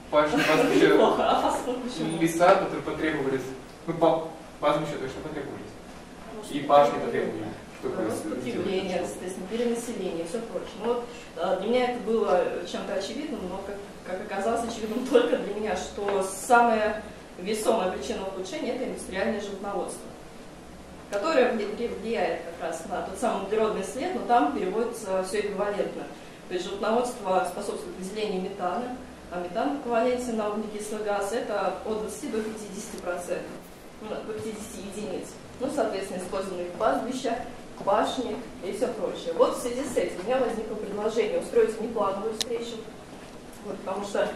Пашни, пастбища, Неплохо, а фасфон почему? леса, которые потребовались, ну, по пастбища точно потребовались. И пашни потребовались. Рост потребления, соответственно, перенаселение и все прочее. Ну, вот, э, для меня это было чем-то очевидным, но, как, как оказалось, очевидным только для меня, что самая весомая причина ухудшения – это индустриальное животноводство, которое влияет как раз на тот самый углеродный след, но там переводится все эквивалентно. То есть животноводство способствует выделению метана, а метан в эквиваленте на углекислый газ – это от двадцати до пятидесяти процентов, ну, до пятидесяти единиц. Ну, соответственно, использованные пастбища, башни и все прочее. Вот в связи с этим у меня возникло предложение устроить неплановую встречу, вот, потому что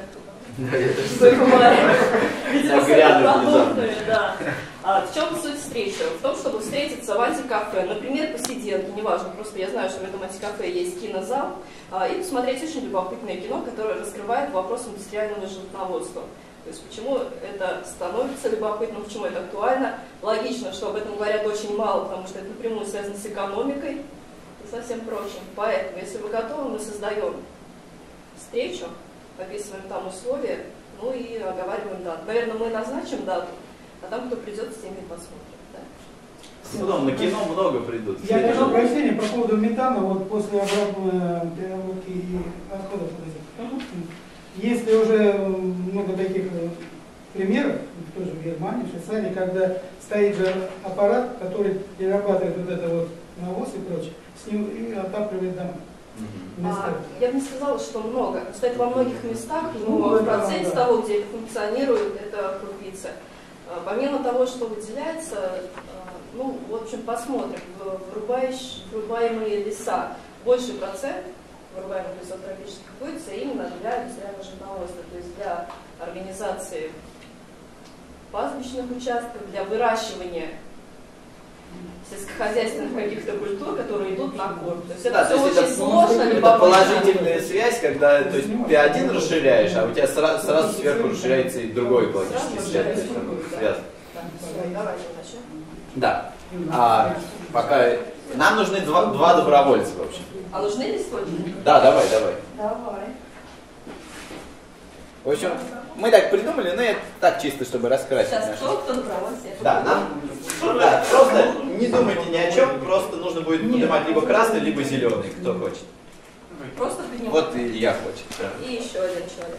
да. А в чем суть встречи? В том, чтобы встретиться в антикафе, например, посиденки, неважно, просто я знаю, что в этом антикафе есть кинозал, и посмотреть очень любопытное кино, которое раскрывает вопрос индустриального животноводства. То есть почему это становится любопытным, почему это актуально. Логично, что об этом говорят очень мало, потому что это напрямую связано с экономикой и со всем прочим. Поэтому, если вы готовы, мы создаем встречу, описываем там условия, ну и оговариваем дату. Наверное, мы назначим дату, а там, кто придет, с теми посмотрим. Да? Потом на кино много придут. Я прошу прощения по поводу метана, вот после обратной переработки и отходов. Если уже много таких примеров, тоже в Германии, в Швейцарии, когда стоит же аппарат, который перерабатывает вот это вот навоз и прочее, с ним и отапливает дома. А, я бы не сказала, что много. Кстати, во многих местах, но Ну, в да, проценте да. того, где это функционирует, это крупица. А, помимо того, что выделяется, а, ну, в общем, посмотрим, в вырубающие, вырубаемые леса больший процент вырубаемых лесов тропических выйдется именно для индустриального животноводства, то есть для организации пастбищных участков, для выращивания сельскохозяйственных каких-то культур, которые идут на корм. То есть это Да, все то есть очень это, сложно, это любопытно. положительная связь, когда то есть, ты один расширяешь, а у тебя сразу, сразу сверху расширяется и другой экологический Сразу след. расширяется другой, да. Связь. Да, все, давайте начнем. Да. А, пока нам нужны два, два добровольца, в общем. А нужны листочки? Да, давай, давай. Давай. В общем, мы так придумали, но это так чисто, чтобы раскрасить. Сейчас наши- кто, кто добровольцы? Да, нам да, просто не думайте ни о чем, просто нужно будет поднимать либо красный, либо зеленый, кто хочет. Просто поднимай. Вот и я хочет. Да. И еще один человек.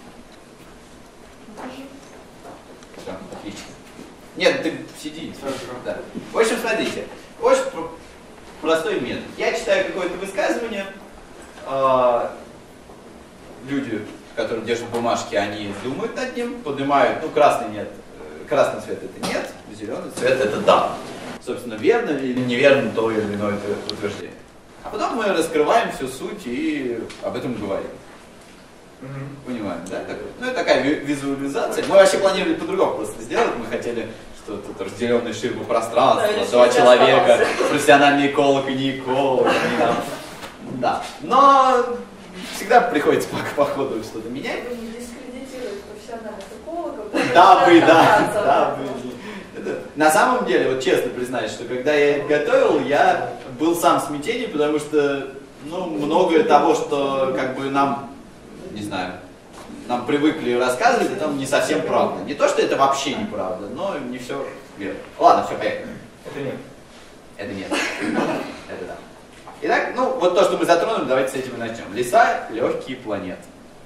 Все, отлично. Нет, ты сиди. Да. В общем, смотрите, очень про- простой метод. Я читаю какое-то высказывание, э, люди, которые держат бумажки, они думают над ним, поднимают, ну, красный нет, э, красный цвет это нет, зеленый цвет это да. Собственно, верно или неверно то или иное утверждение. А потом мы раскрываем всю суть и об этом говорим. Понимаем, да? Такой? Ну, это такая ви- визуализация. Мы вообще планировали по-другому просто сделать. Мы хотели, что тут разделенные ширмы пространства, Да, два решили человека, оставаться. профессиональный эколог и не эколог. они там. Да. Но всегда приходится по, по ходу что-то менять. Вы не дискредитируете профессиональных экологов. Да, вы, да. Оказаться. да вы. Это- На самом деле, вот честно признаюсь, что когда я их готовил, я был сам в смятении, потому что ну, многое того, что как бы нам, не знаю, нам привыкли рассказывать, это не совсем правда. Не то, что это вообще неправда, но не все верно. Ладно, все, поехали. Это нет. Это нет. Это да. Итак, ну вот то, что мы затронули, давайте с этим и начнем. Леса, легкие планеты.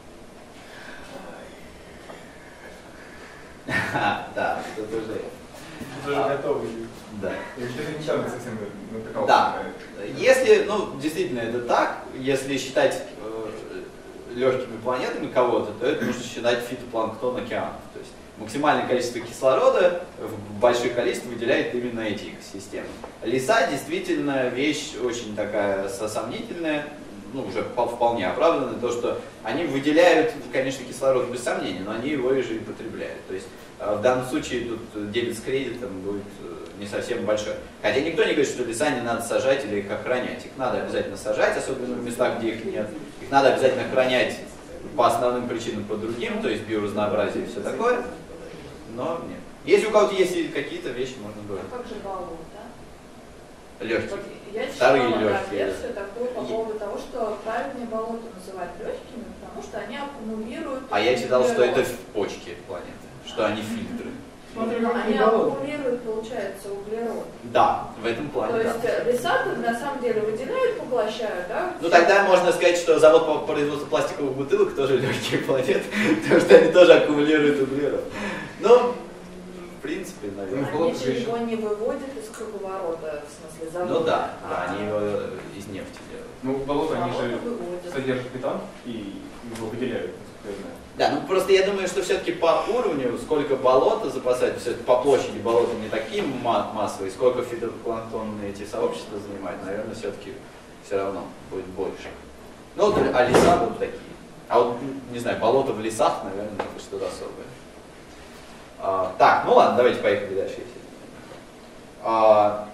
Да, это тоже. Уже готовы. Да. Я что-то не чавный совсем натыкался. Да. Если, ну, действительно это так, если считать э, легкими планетами кого-то, то это нужно считать фитопланктон океанов. То есть максимальное количество кислорода в больших количествах выделяет именно эти экосистемы. Леса действительно вещь очень такая сомнительная, ну, уже вполне оправданная, то, что они выделяют, конечно, кислород без сомнения, но они его же и потребляют. То есть в данном случае тут дебет с кредитом будет не совсем большой. Хотя никто не говорит, что леса не надо сажать или их охранять. Их надо обязательно сажать, особенно в местах, где их нет. Их надо обязательно охранять по основным причинам, по другим, то есть биоразнообразие и все такое. Но нет. Если у кого-то есть какие-то вещи, можно говорить. Как же баллон, да? легких. Вот я Вторые читала легкие. версию такую по поводу того, что правильнее болото называть легкими, потому что они аккумулируют... А я читал, что углерод. это почки планеты, что они фильтры. Смотри, Ну, какие они болота. аккумулируют, получается, углерод. Да, в этом плане, То да. есть э, леса на самом деле выделяют, поглощают, да? Ну тогда можно сказать, что завод по производству пластиковых бутылок тоже легкие планеты, потому что они тоже аккумулируют углерод. Ну, в принципе, наверное. Они же его не выводят из круговорота, в смысле завода. Ну да, да, а они его из нефти делают. Ну, болото, они болото же выводят. содержат метан и его выделяют, насколько я знаю. Да, ну просто я думаю, что все-таки по уровню, сколько болота запасать, все-таки по площади болота не такие ма- массовые, сколько фитопланктонные эти сообщества занимают, наверное, все-таки все равно будет больше. Ну, вот, а леса будут такие. А вот, не знаю, болото в лесах, наверное, это что-то особое. А, так, ну ладно, давайте поехали дальше. Если... А,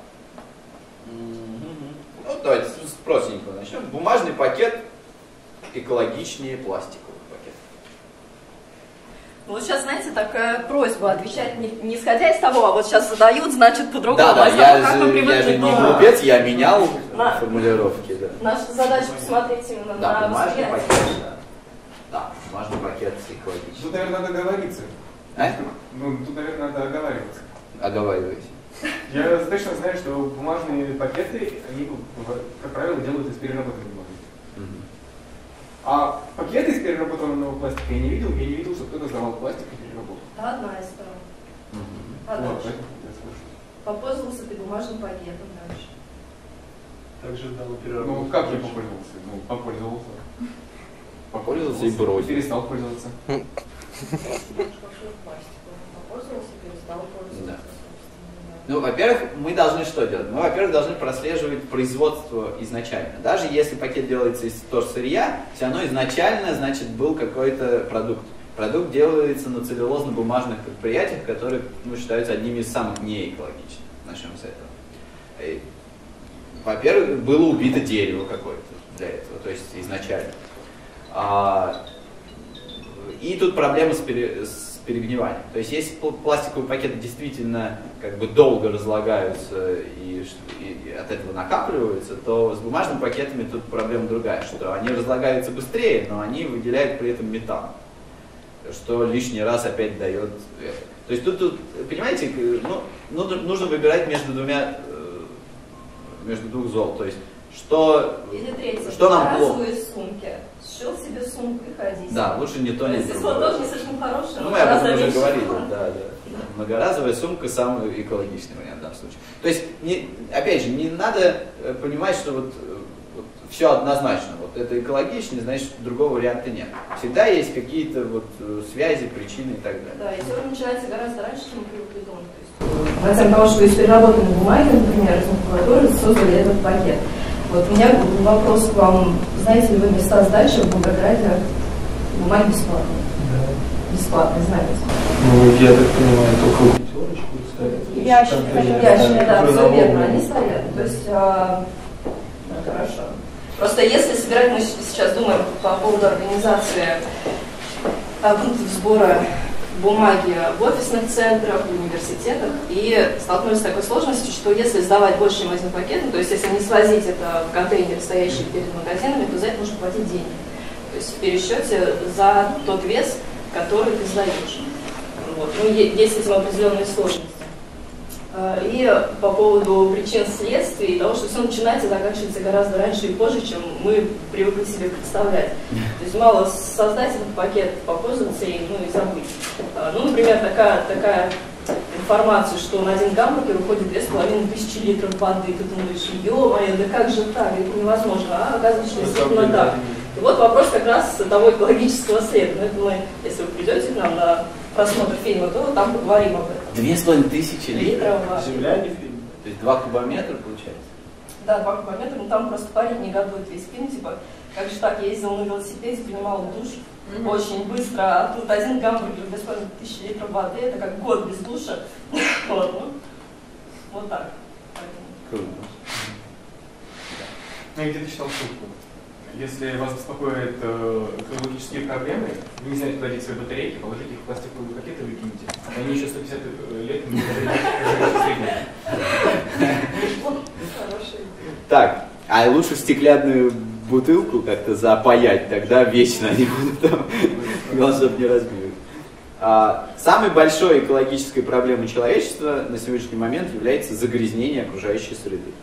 ну, давайте с простенького начнем. Бумажный пакет экологичнее пластиковых пакетов. Ну, вот сейчас, знаете, такая просьба отвечать не, не исходя из того, а вот сейчас задают, значит, по-другому. Да, да, А я, как вы же, привыкли я же к не нему? глупец, я менял На. формулировки, да. Наша задача посмотреть именно Да, на бумажный восприятие. пакет, да. Да, бумажный пакет экологичный. Тут, наверное, надо договориться. А? Ну, тут, наверное, надо оговариваться. Оговаривайся. Я точно знаю, что бумажные пакеты, они, как правило, делают из переработанной бумаги. Мгм. А пакеты из переработанного пластика я не видел, я не видел, что кто-то сдавал пластик и переработал. Это одна из сторон. Мгм. А Вот, дальше? поэтому я спрашиваю. Попользовался ты бумажным пакетом дальше. Также дал Ну, переработку. как я попользовался? Ну, попользовался. Попользовался и бросил. Перестал пользоваться. Пошел в пластику. Попользовался, перестал пользоваться. Да. собственно, да. Ну, во-первых, мы должны что делать? Мы, во-первых, должны прослеживать производство изначально. Даже если пакет делается из торсырья, все равно изначально, значит, был какой-то продукт. Продукт делается на целлюлозно-бумажных предприятиях, которые, ну, считаются одними из самых неэкологичных. Начнем с этого. И, во-первых, было убито дерево какое-то для этого, то есть изначально. А, и тут проблема с, пере, с перегниванием. То есть если пл- пластиковые пакеты действительно как бы долго разлагаются и, ш- и- и от этого накапливаются, то с бумажными пакетами тут проблема другая, что они разлагаются быстрее, но они выделяют при этом метан, что лишний раз опять дает это. То есть тут, тут понимаете, ну, нужно, нужно выбирать между двумя, э, между двух зол. То есть что, Или третье. что нам плохо. Разовые сумки. Сшил себе сумку и ходи. Да, лучше не то, То ни есть другое. исход тоже не слишком хороший, Ну, но мы об этом гораздо уже меньше. говорили, да, да. Многоразовая сумка самый экологичный вариант в данном случае. То есть, не, опять же, не надо э, понимать, что вот, э, вот все однозначно. Вот это экологично, значит, другого варианта нет. Всегда есть какие-то вот э, связи, причины и так далее. Да, и все начинается гораздо раньше, чем мы привыкли думать. То есть, на тему того, что из переработанной бумаги, например, из макулатуры создали этот пакет. Вот у меня вопрос к вам. Знаете ли вы места сдачи в Волгограде бумаги бесплатные? Да. Бесплатные, знаете? Ну, я так понимаю, только пятерочку ставят. Ящики, ящики, да, все верно, они стоят. То есть, а, ну, хорошо. Просто если собирать, мы сейчас думаем по поводу организации а, пунктов сбора бумаги в офисных центрах, в университетах, и столкнулись с такой сложностью, что если сдавать больше, чем один пакет, ну, то есть если не свозить это в контейнер, стоящий перед магазинами, то за это нужно платить деньги. То есть в пересчете за тот вес, который ты сдаешь. Вот. Ну, есть с этим определенные сложности. И по поводу причин следствий, того, что все начинается и заканчивается гораздо раньше и позже, чем мы привыкли себе представлять. То есть мало создать этот пакет, попользоваться им, ну и забыть. Ну, например, такая, такая информация, что на один гамбургер уходит две с половиной тысячи литров воды. Ты думаешь, ё-моё, да как же так, это невозможно. А оказывается, что действительно так. И вот вопрос как раз того экологического следа. Но это мы, если вы придете к нам на просмотр фильма, то там поговорим об этом. Две с половиной тысячи литров. Литров. Земля не фильм. То есть два кубометра получается? Да, два кубометра, но там просто парень негодует весь фильм, типа, как же так, ездил на велосипеде, принимал душ Мгм. очень быстро, а тут один гамбургер без половиной тысячи литров воды, это как год без душа. Вот, ну, вот так. Круто. Я где-то читал шутку. Если вас беспокоят э, экологические проблемы, вы не знаете, куда деть свои батарейки, положите их в пластиковые пакеты и выкиньте. Они еще сто пятьдесят лет не будут жить. Вот, хорошо. Так, а лучше в стеклянную бутылку как-то запаять, тогда вечно они будут там, главное, чтобы не разбили. А, самой большой экологической проблемой человечества на сегодняшний момент является загрязнение окружающей среды.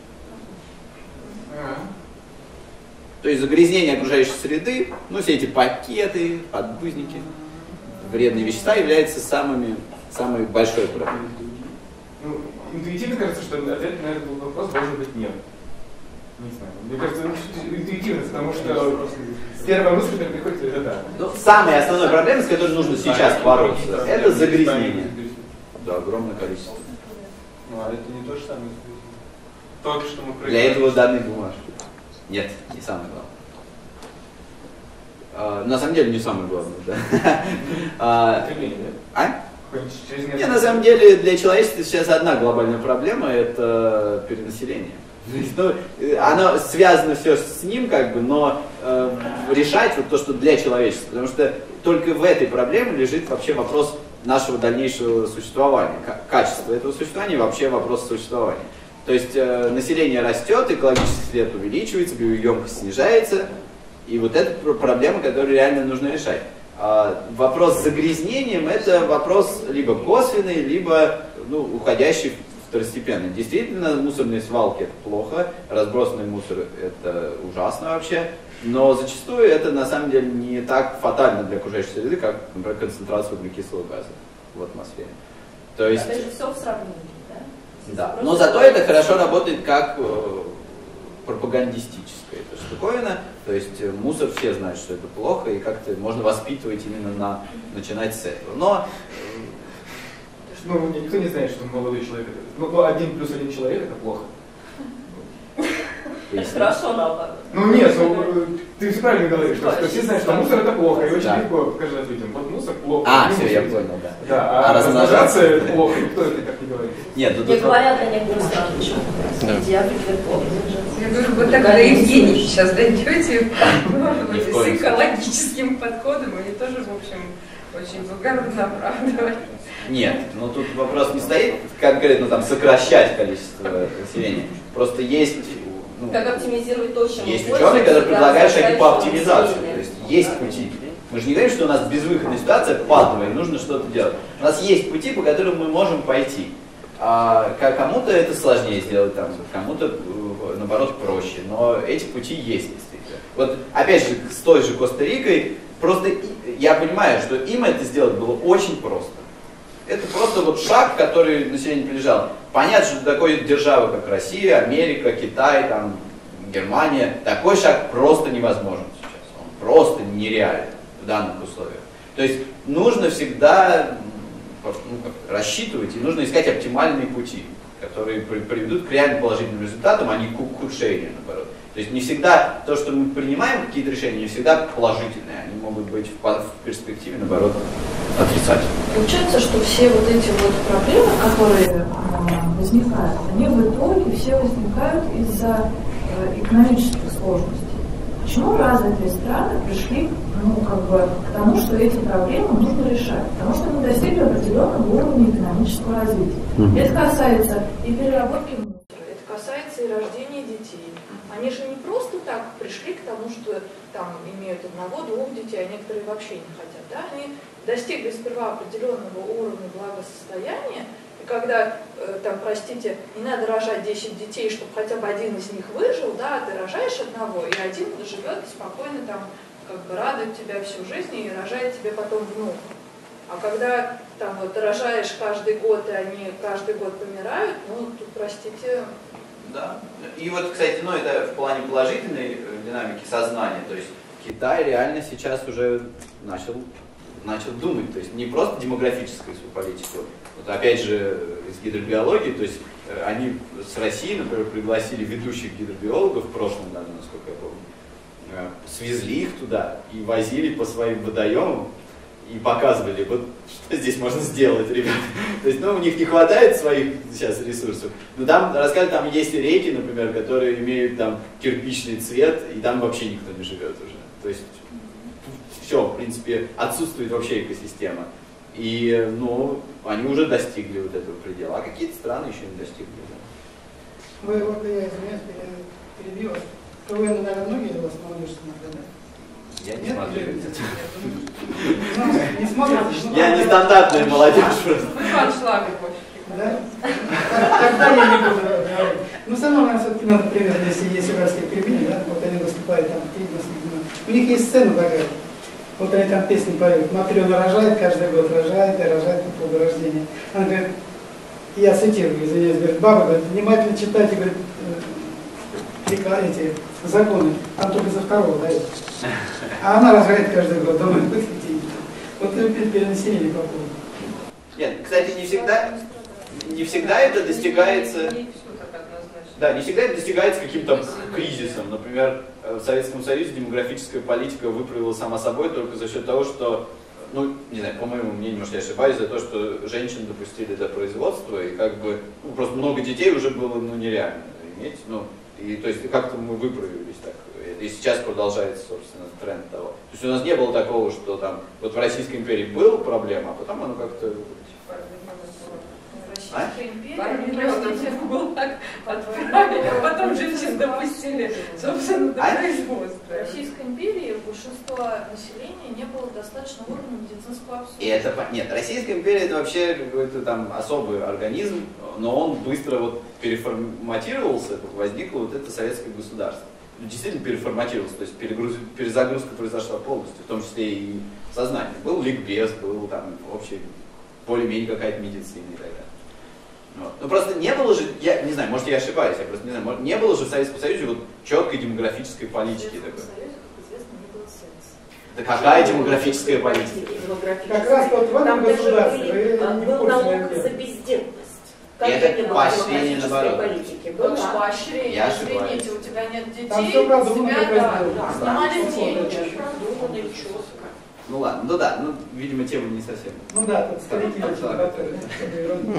То есть загрязнение окружающей среды, ну все эти пакеты, подгузники, вредные вещества являются самыми, самой большой проблемой. Ну, интуитивно кажется, что ответ на этот вопрос должен быть нет. Не знаю. Мне кажется, интуитивно, потому что первая мысль, которая приходит, это да. Ну, самая основная проблема, с которой нужно сейчас бороться, это загрязнение. Да, огромное количество. Ну, а это не то же самое. Только что мы Для этого даны бумажки. Нет, не самое главное. А, на самом деле не самое главное, да. А? Нет, на самом деле для человечества сейчас одна глобальная проблема – это перенаселение. Ну, оно связано все с ним, как бы, но э, решать вот то, что для человечества, потому что только в этой проблеме лежит вообще вопрос нашего дальнейшего существования, качество этого существования и вообще вопрос существования. То есть э, население растет, экологический след увеличивается, биоемкость снижается, и вот это проблема, которую реально нужно решать. А вопрос с загрязнением – это вопрос либо косвенный, либо ну, уходящий второстепенно. Действительно, мусорные свалки – это плохо, разбросанный мусор – это ужасно вообще, но зачастую это на самом деле не так фатально для окружающей среды, как, например, концентрация углекислого газа в атмосфере. То есть, опять же, все в сравнении, да? Да, но зато это хорошо работает как э, пропагандистическая эта штуковина, то есть э, мусор все знают, что это плохо, и как-то можно воспитывать именно на, начинать с этого. Но Ну, никто не знает, что молодой человек это. Ну, один плюс один человек это плохо. Это хорошо, наоборот. Ну нет, ну, ты все правильно говоришь, что, что все знают, что мусор это плохо, и очень Да. легко сказать людям, вот мусор плохо. А, ну, все, мусор я есть. понял, да. Да, А а размножаться? размножаться это плохо, никто это так не говорит. нет, ну, Не тут говорят для некоторых стран, почему? Я плохо Я говорю, вот так до Евгении сейчас дойдете, может быть, Ни в коем с экологическим подходом, они тоже, в общем, очень благородно оправдывали. нет, но тут вопрос не стоит конкретно там сокращать количество населения. Просто есть, ну, Как оптимизировать то, чем есть мы ученые, которые пользуемся, предлагают для шаги по сокращения оптимизации. населения. То есть есть пути. Мы же не говорим, что у нас безвыходная ситуация, падовая, и нужно что-то делать. У нас есть пути, по которым мы можем пойти. А кому-то это сложнее сделать, там, кому-то, наоборот, проще. Но эти пути есть, действительно. Вот, опять же, с той же Коста-Рикой, просто я понимаю, что им это сделать было очень просто. Это просто вот шаг, который населению прилежал. Понятно, что такой державы, как Россия, Америка, Китай, там, Германия, такой шаг просто невозможен сейчас. Он просто нереален в данных условиях. То есть нужно всегда ну, как, рассчитывать и нужно искать оптимальные пути, которые при, приведут к реально положительным результатам, а не к ухудшению, наоборот. То есть не всегда то, что мы принимаем какие-то решения, не всегда положительные. Они могут быть в, в перспективе, наоборот, отрицательные. Получается, что все вот эти вот проблемы, которые э, возникают, они в итоге все возникают из-за э, экономических сложностей. Почему развитые страны пришли ну, как бы, к тому, что эти проблемы нужно решать? Потому что мы достигли определенного уровня экономического развития. Mm-hmm. Это касается и переработки мусора, это касается и рождения детей. Они же не просто так пришли к тому, что там имеют одного-двух детей, а некоторые вообще не хотят. Да? Они достигли сперва определенного уровня благосостояния, и когда, э, там, простите, не надо рожать десять детей, чтобы хотя бы один из них выжил, да, ты рожаешь одного, и один живет и спокойно там, как бы радует тебя всю жизнь и рожает тебе потом внука. А когда там вот рожаешь каждый год, и они каждый год помирают, ну, тут, простите... Да. И вот, кстати, ну это в плане положительной динамики сознания, то есть Китай реально сейчас уже начал, начал думать, то есть не просто демографическую свою политику, вот опять же из гидробиологии, то есть они с Россией, например, пригласили ведущих гидробиологов в прошлом году, насколько я помню, свезли их туда и возили по своим водоемам, и показывали, вот что здесь можно сделать, ребята. То есть, ну, у них не хватает своих сейчас ресурсов. Но там, рассказывали, там есть реки, например, которые имеют там кирпичный цвет, и там вообще никто не живет уже. То есть, все, в принципе, отсутствует вообще экосистема. И, ну, они уже достигли вот этого предела, а какие-то страны еще не достигли. Вы, вот я извиняюсь, перебью вас. КВН, наверное, многие из вас молодежь смотрят, да? Я не Нет? смотрю. Ну, не смотрите. Я нестандартная молодежь просто. Вы аншлаги больше. Да? Тогда я не буду говорить. Но все равно, наверное, все-таки надо пример, если есть уральские пельмени, да, вот они выступают там, у них есть сцена такая, вот они там песни поют, Матрена рожает, каждый год рожает и рожает по поводу рождения. Она говорит, я цитирую, извиняюсь, говорит, баба, говорит, внимательно читайте, говорит, эти законы, там только за второго дают. А она рожает каждый год, думаю, вот перенаселение по поводу. Нет, кстати, не всегда, не всегда это достигается, да, не всегда это достигается каким-то кризисом. Например, в Советском Союзе демографическая политика выправила сама собой только за счет того, что, ну, не знаю, по моему мнению, может, я ошибаюсь, за то, что женщин допустили до производства, и как бы, ну, просто много детей уже было, ну, нереально иметь, ну, и то есть как-то мы выправились так. И сейчас продолжается, собственно, тренд того. То есть у нас не было такого, что там, вот в Российской империи была проблема, а потом оно как-то... А? Потом женщин допустили, собственно, до производства. В Российской империи у большинства населения не было достаточно уровня медицинского обслуживания. И это, нет, Российская империя это вообще какой-то там особый организм, но он быстро вот переформатировался, возникло вот это советское государство. Действительно переформатировался, то есть перегруз... перезагрузка произошла полностью, в том числе и сознание. Был ликбез, был там вообще более-менее какая-то медицина и так далее. Вот. Ну просто не было же, я не знаю, может я ошибаюсь, я просто не знаю, может, не было же в Советском Союзе вот четкой демографической политики В такой. Советском Союзе, как известно, не было секса. Да какая демографическая политика? Как раз вот в этом Там даже государстве, были, вы а, не в был курсе, налог наверное. за бездетность. И это не было поощрение, демократической наоборот. политики. Было Была. поощрение, Я ошибаюсь. извините, у тебя нет детей, Там всё продумано, тебя, как да, раз было. да, Да, снимали да, деньги. очень продуманно и четко. Ну ладно, ну да, ну видимо тема не совсем. Ну да, тут старики Так, очень так, готовы, так. чтобы ерунду.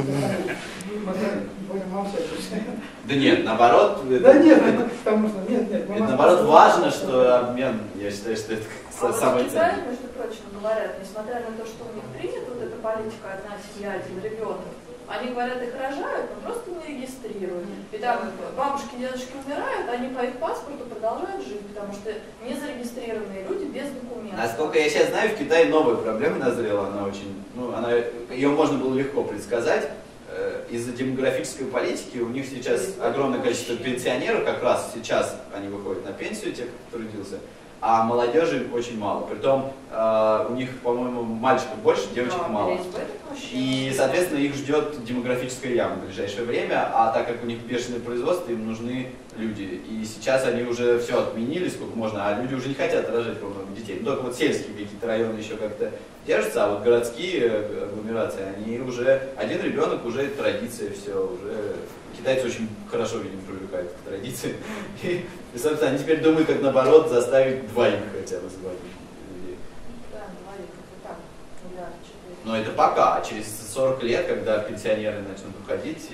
Мы будем молчать. Да нет, наоборот, Да это, нет, это, потому что нет, нет. мы это, вас наоборот просто- важно, что обмен, я считаю, что это А вот самое в Китае, ценное. между прочим, говорят, несмотря на то, что у них принята вот эта политика одна семья, один ребенок, они говорят, их рожают, но просто не регистрируют. И там бабушки, дедушки умирают, они по их паспорту продолжают жить, потому что незарегистрированные люди без документов. Насколько я сейчас знаю, в Китае новая проблема назрела, она очень, ну, она, ее можно было легко предсказать. Э, Из-за демографической политики у них сейчас огромное количество пенсионеров, как раз сейчас они выходят на пенсию, те, кто трудился, а молодежи очень мало. Притом э, у них, по-моему, мальчиков больше, девочек Да, мало. переизбыток мужчин. И, соответственно, их ждет демографическая яма в ближайшее время, а так как у них бешеное производство, им нужны люди. И сейчас они уже все отменили, сколько можно, а люди уже не хотят рожать много детей. Ну, только вот сельские какие-то районы еще как-то держатся, а вот городские агломерации, они уже, один ребенок уже традиция, все, уже китайцы очень хорошо, видимо, привлекают к традиции. И, и, собственно, они теперь думают, как наоборот заставить двоих хотя бы заводить людей. Да, двоих, это так, миллиард четыре. Но это пока, а через сорок лет, когда пенсионеры начнут уходить,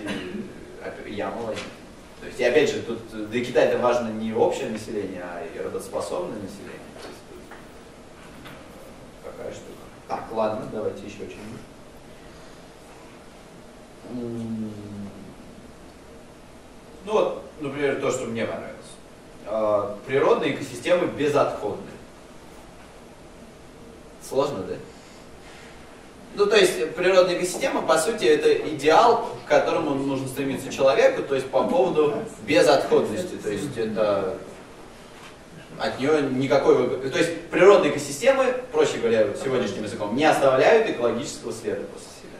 и яма возникнет. То есть, и опять же, тут для Китая это важно не общее население, а и работоспособное население. То есть, тут какая штука. Так, ладно, давайте еще что-нибудь. Ну вот, например, то, что мне понравилось. Природные экосистемы безотходны. Сложно, да? Ну, то есть, природная экосистема, по сути, это идеал, к которому нужно стремиться человеку, то есть, по поводу безотходности. То есть, это от нее никакой выгоды. То есть, природные экосистемы, проще говоря, сегодняшним языком, не оставляют экологического следа после себя.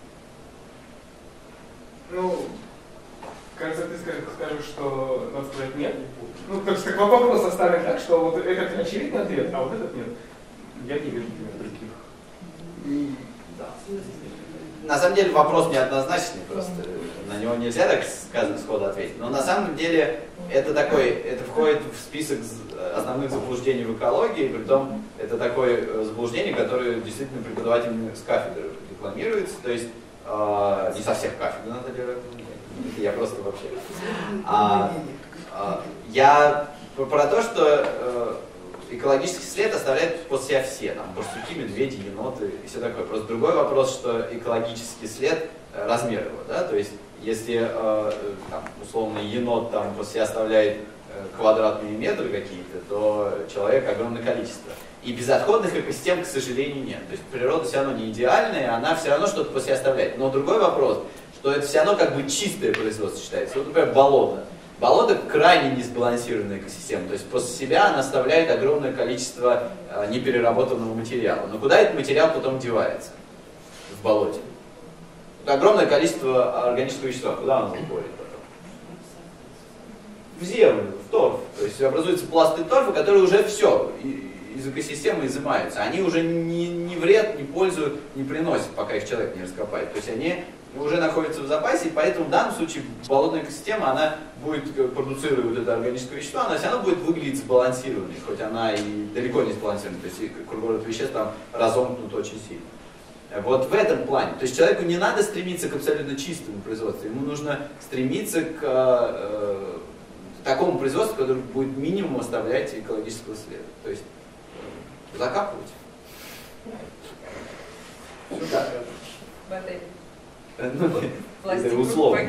Ну, кажется, ты скажешь, скажешь, что надо сказать нет. Ну, то есть, как вопрос оставить так, что вот этот очевидный ответ, а вот этот нет. Я не вижу, например, других. Да. На самом деле вопрос неоднозначный, просто на него нельзя так сказано сходу ответить. Но на самом деле это такой, это входит в список основных заблуждений в экологии, притом это такое заблуждение, которое действительно преподавателями с кафедры рекламируется, то есть э, не со всех кафедр надо делать, я просто вообще. А, а, я про то, что э, экологический след оставляют после себя все, там, барсуки, медведи, еноты и все такое. Просто другой вопрос, что экологический след, размер его, да, то есть, если, э, там, условно, енот там после себя оставляет квадратные метры какие-то, то человек огромное количество. И безотходных экосистем, к сожалению, нет. То есть природа все равно не идеальная, она все равно что-то после себя оставляет. Но другой вопрос, что это все равно как бы чистое производство считается. Вот, например, болото. Болото крайне несбалансированная экосистема, то есть после себя она оставляет огромное количество э, непереработанного материала. Но куда этот материал потом девается? В болоте. Это огромное количество органического вещества. Куда оно уходит потом? В землю, в торф. То есть образуются пласты торфа, которые уже все из экосистемы изымаются. Они уже ни, ни вред, ни пользу не приносят, пока их человек не раскопает. То есть они уже находятся в запасе, и поэтому в данном случае болотная экосистема, она будет продуцировать вот это органическое вещество, она все равно будет выглядеть сбалансированной, хоть она и далеко не сбалансирована, то есть круговорот веществ там разомкнут очень сильно. Вот в этом плане. То есть человеку не надо стремиться к абсолютно чистому производству, ему нужно стремиться к э, такому производству, которое будет минимум оставлять экологического следа. То есть э, закапывать. Да. Ну, это условно.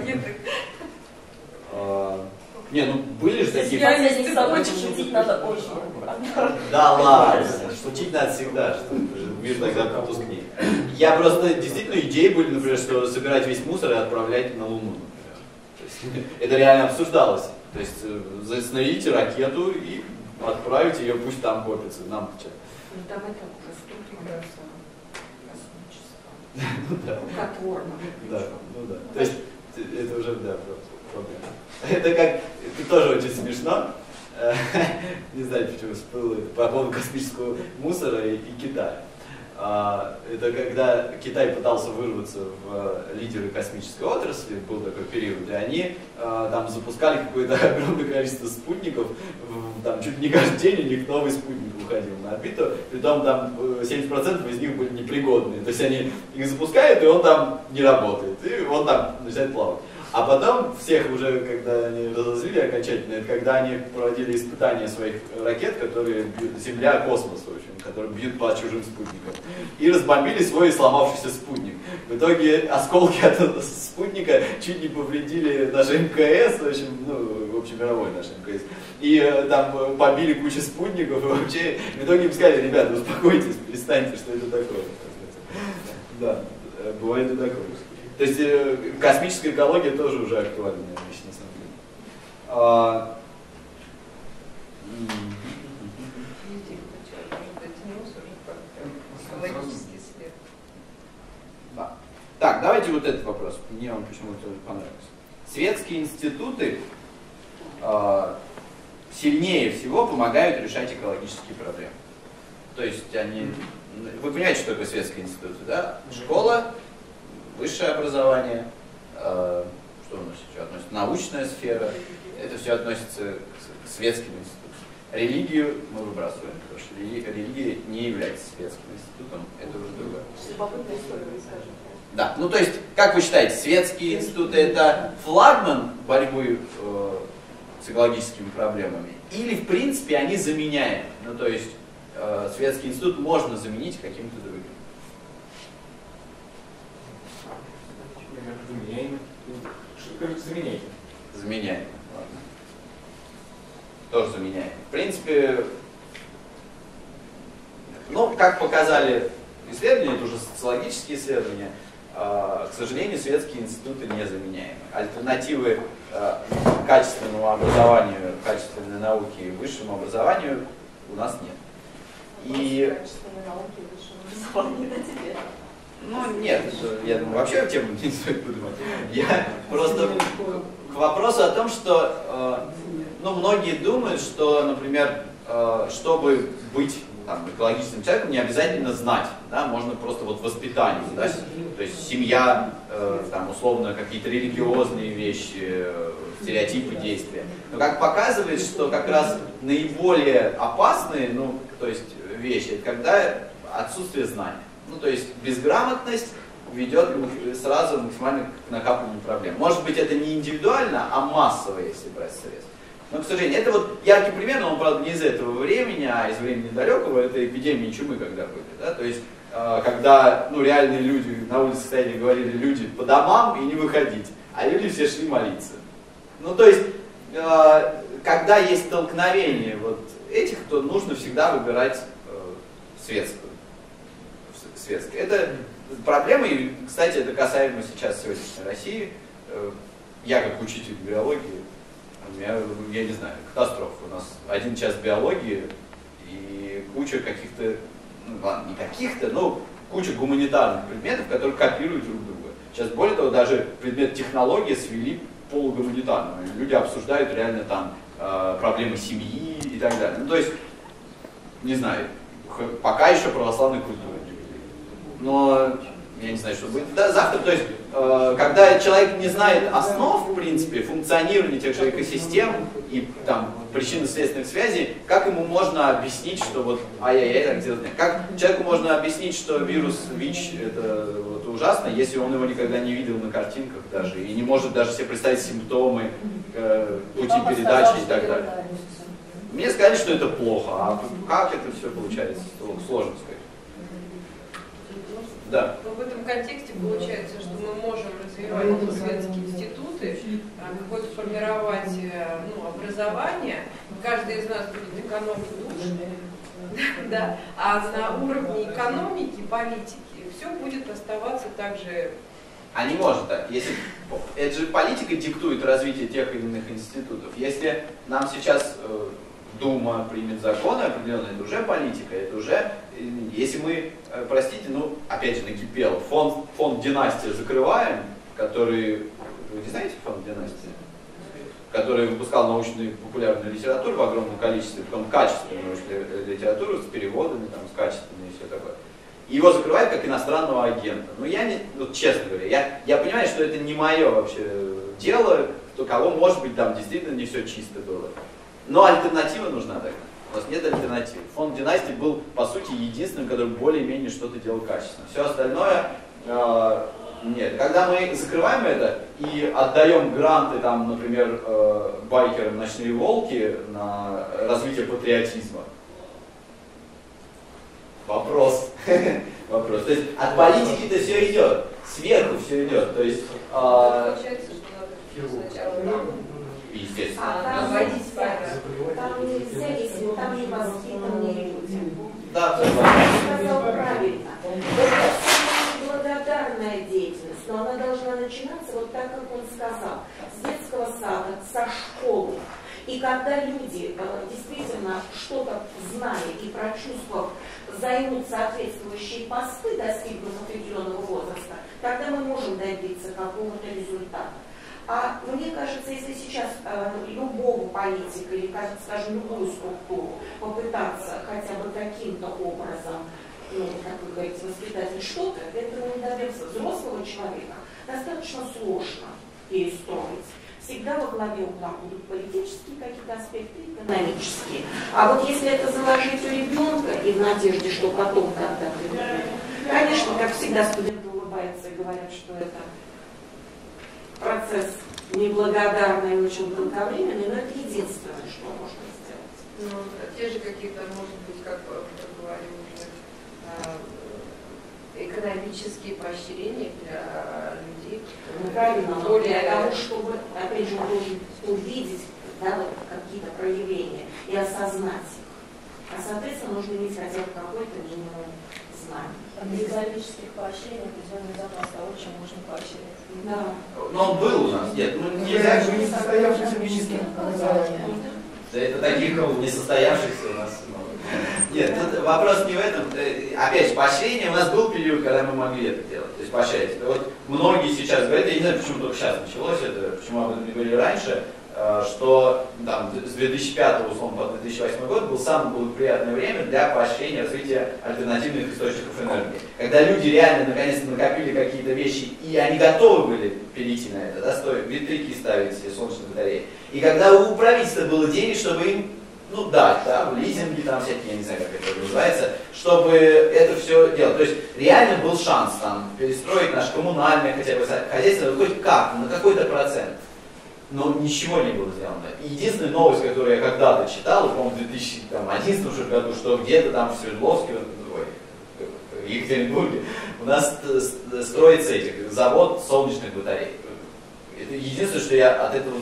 А, не, ну были же такие... Если с тобой шутить надо очень. Да ладно, шутить надо всегда, что мир тогда потускнее. Я просто, действительно, идеи были, например, что собирать весь мусор и отправлять на Луну, например. То есть, это реально обсуждалось. То есть установите ракету и отправить ее, пусть там копится, нам что. Ну там это уже ступень космического. Ну да. Рукотворно. Да, ну да. То есть это уже, да, проблема. Это как, это тоже очень смешно. Не знаю, почему всплыло это по поводу космического мусора и, и Китая. Это когда Китай пытался вырваться в лидеры космической отрасли, был такой период, и они там запускали какое-то огромное количество спутников, там чуть не каждый день у них новый спутник уходил на орбиту, притом там семьдесят процентов из них были непригодные, то есть они их запускают, и он там не работает, и он там начинает плавать. А потом всех уже, когда они разозлили окончательно, это когда они проводили испытания своих ракет, которые бьют Земля, космос, в общем, которые бьют по чужим спутникам. И разбомбили свой сломавшийся спутник. В итоге осколки от этого спутника чуть не повредили наш МКС, в общем, ну, в общем, мировой наш МКС. И э, там побили кучу спутников, и вообще, в итоге им сказали: ребята, успокойтесь, перестаньте, что это такое. Да, бывает и такое. То есть э, космическая экология тоже уже актуальная вещь, на самом деле. А... Да. Так, давайте вот этот вопрос. Мне он почему-то тоже понравился. Светские институты э, сильнее всего помогают решать экологические проблемы. То есть они... Вы понимаете, что такое светские институты, да? Школа, высшее образование, э, что у нас еще относится? Научная сфера. Это все относится к, к светским институтам. Религию мы выбрасываем, потому что религия не является светским институтом, это уже другое. Любопытная история, расскажем. Да, ну то есть, как вы считаете, светские институты это флагман борьбы э, с экологическими проблемами? Или в принципе они заменяемы? Ну то есть, э, светский институт можно заменить каким-то другим? Заменяем. Кажется, заменяем. Заменяем. Ладно. Тоже заменяем. В принципе, ну, как показали исследования, это уже социологические исследования, э, к сожалению, светские институты незаменяемы. Альтернативы э, качественному образованию, качественной науке и высшему образованию у нас нет. И... Качественной науки и высшего образования на тебе. Ну нет, я думаю, вообще тему не стоит поднимать. Я просто к вопросу о том, что э, ну, многие думают, что, например, э, чтобы быть там, экологическим человеком, не обязательно знать, да, можно просто вот воспитание, да, то есть семья, э, там, условно, какие-то религиозные вещи, э, стереотипы действия. Но как показывает, что как раз наиболее опасные, ну, то есть вещи, это когда отсутствие знания. Ну, то есть безграмотность ведет сразу максимально к накапливанию проблем. Может быть, это не индивидуально, а массово, если брать средства. Но, к сожалению, это вот яркий пример, но он, правда, не из этого времени, а из времени далекого, это эпидемии чумы, когда были. Да? То есть, э, когда ну, реальные люди на улице стояли и говорили: люди по домам и не выходить, а люди все шли молиться. Ну, то есть, э, когда есть столкновение вот этих, то нужно всегда выбирать э, светскую. светскую. Это проблема, и, кстати, это касаемо сейчас сегодняшней России. Э, я как учитель биологии, у меня, я не знаю, катастрофа. У нас один час биологии и куча каких-то, ну ладно, не каких-то, но куча гуманитарных предметов, которые копируют друг друга. Сейчас, более того, даже предмет технологии свели полугуманитарным. Люди обсуждают реально там э, проблемы семьи и так далее. Ну, то есть, не знаю, пока еще православной культуры. Но я не знаю, что будет да, завтра. То есть, э, когда человек не знает основ, в принципе, функционирования тех же экосистем и там причинно-следственных связей, как ему можно объяснить, что вот ай-яй-яй так делать нет? Как человеку можно объяснить, что вирус ВИЧ это вот ужасно, если он его никогда не видел на картинках даже и не может даже себе представить симптомы, э, пути передачи и так далее? Мне сказали, что это плохо, а как это все получается? Сложно сказать. Да. Но в этом контексте получается, что мы можем развивать исследовательские институты, какое-то формировать ну, образование. Каждый из нас будет экономить душ, да, а на уровне экономики, политики все будет оставаться также. А не может так. Если, это же политика диктует развитие тех или иных институтов. Если нам сейчас э, Дума примет законы определенные, это уже политика, это уже, если мы, простите, ну, опять же, накипел, фонд, фонд «Династия» закрываем, который, вы не знаете фонд «Династия»? Который выпускал научную популярную литературу в огромном количестве, потом качественную научную литературу с переводами, там, с качественной и все такое. Его закрывают как иностранного агента. Ну, я не, ну, честно говоря, я, я понимаю, что это не мое вообще дело, кто кого, может быть, там действительно не все чисто было. Но альтернатива нужна тогда. У нас нет альтернативы. Фонд «Династии» был, по сути, единственным, который более-менее что-то делал качественно. Все остальное э, нет. Когда мы закрываем это и отдаем гранты, там, например, э, байкерам «Ночные волки» на развитие патриотизма, вопрос. Вопрос. То есть от политики-то все идет, сверху все идет. То есть, э, Получается, что надо сначала. Естественно. А там, там нельзя, если там не воспитанные люди. Да, я сказал правильно. Это самая благодарная деятельность, но она должна начинаться вот так, как он сказал, с детского сада, со школы. И когда люди, действительно, что-то зная и прочувствовав, займут соответствующие посты, достигнув определенного возраста, тогда мы можем добиться какого-то результата. А мне кажется, если сейчас э, любого политика или, скажем, любую структуру попытаться хотя бы каким-то образом, ну, как вы говорите, воспитать что-то, этого не добьется. Взрослого человека достаточно сложно перестроить. Всегда во главе угла будут политические какие-то аспекты, экономические. А вот если это заложить у ребенка и в надежде, что потом когда-то... Конечно, как всегда, студенты улыбаются и говорят, что это процесс неблагодарный и очень долговременный, но это единственное, что можно сделать. Ну, те же какие-то, может быть, как вы говорили уже, экономические поощрения для людей. Ну, правильно, но для того, чтобы, опять же, увидеть, да, вот, какие-то проявления и осознать их. А, соответственно, нужно иметь хотя бы какой-то минимум знаний. Для экономических поощрений определенный запас того, чем можно поощрять. Да. Но он был у нас, нет, ну нельзя же не состоявшихся министров. Да это таких несостоявшихся у нас много. Нет, тут вопрос не в этом. Опять же, поощрение, у нас был период, когда мы могли это делать, то есть поощрять. Вот многие сейчас говорят, я не знаю, почему только сейчас началось это, почему об этом не говорили раньше, что там, с две тысячи пятого, условно, по две тысячи восьмой год был самое благоприятное время для поощрения развития альтернативных источников энергии. Когда люди реально наконец-то накопили какие-то вещи, и они готовы были перейти на это, да, стоит ветряки ставить, солнечные батареи. И когда у правительства было денег, чтобы им, ну да, да, лизинги там всякие, я не знаю, как это называется, чтобы это все делать. То есть реально был шанс там перестроить наше коммунальное хотя бы хозяйство, хоть как, на какой-то процент. Но ничего не было сделано. Единственная новость, которую я когда-то читал, по-моему, в две тысячи одиннадцатом году, что где-то там в Свердловске, ой, в Екатеринбурге, у нас строится этих, завод солнечных батарей. Это единственное, что я от этого узнал.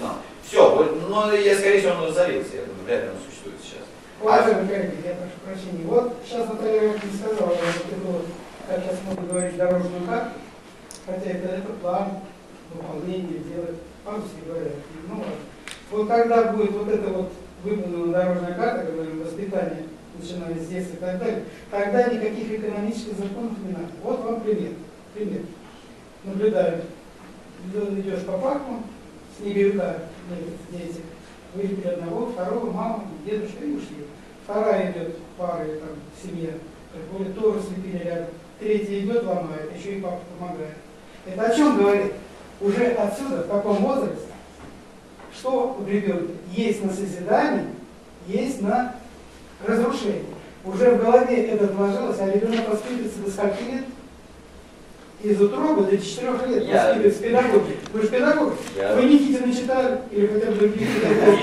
Все, но я, скорее всего, он разорился, я думаю, вряд ли он существует сейчас. Уважаемый коллеги, я прошу прощения. Вот сейчас Наталья не сказала, вот это было, как сейчас можно говорить, дорожную карту, хотя это, это план выполнения, делать, по-русски говорят. Ну ладно. Вот когда будет вот эта вот выполнена дорожная карта, говорим, воспитание, начиная с детства и так далее, тогда никаких экономических законов не надо. Вот вам пример. Пример. Наблюдаем. Идешь по парку, снеговика, дети, вылепили одного, второго, мама, дедушка и ушли. Вторая идет пара, там, семья, более тоже слепили рядом. Третья идет, ломает, еще и папа помогает. Это о чем говорит? Уже отсюда, в каком возрасте, что у ребенка есть на созидание, есть на разрушение. Уже в голове это отложилось, а ребенок воспитывается до скольки лет? Из утробы до четырех лет Я... воспитывается педагоги. Вы же педагог. Я... Вы Никитина читали? Или хотя бы другие педагоги?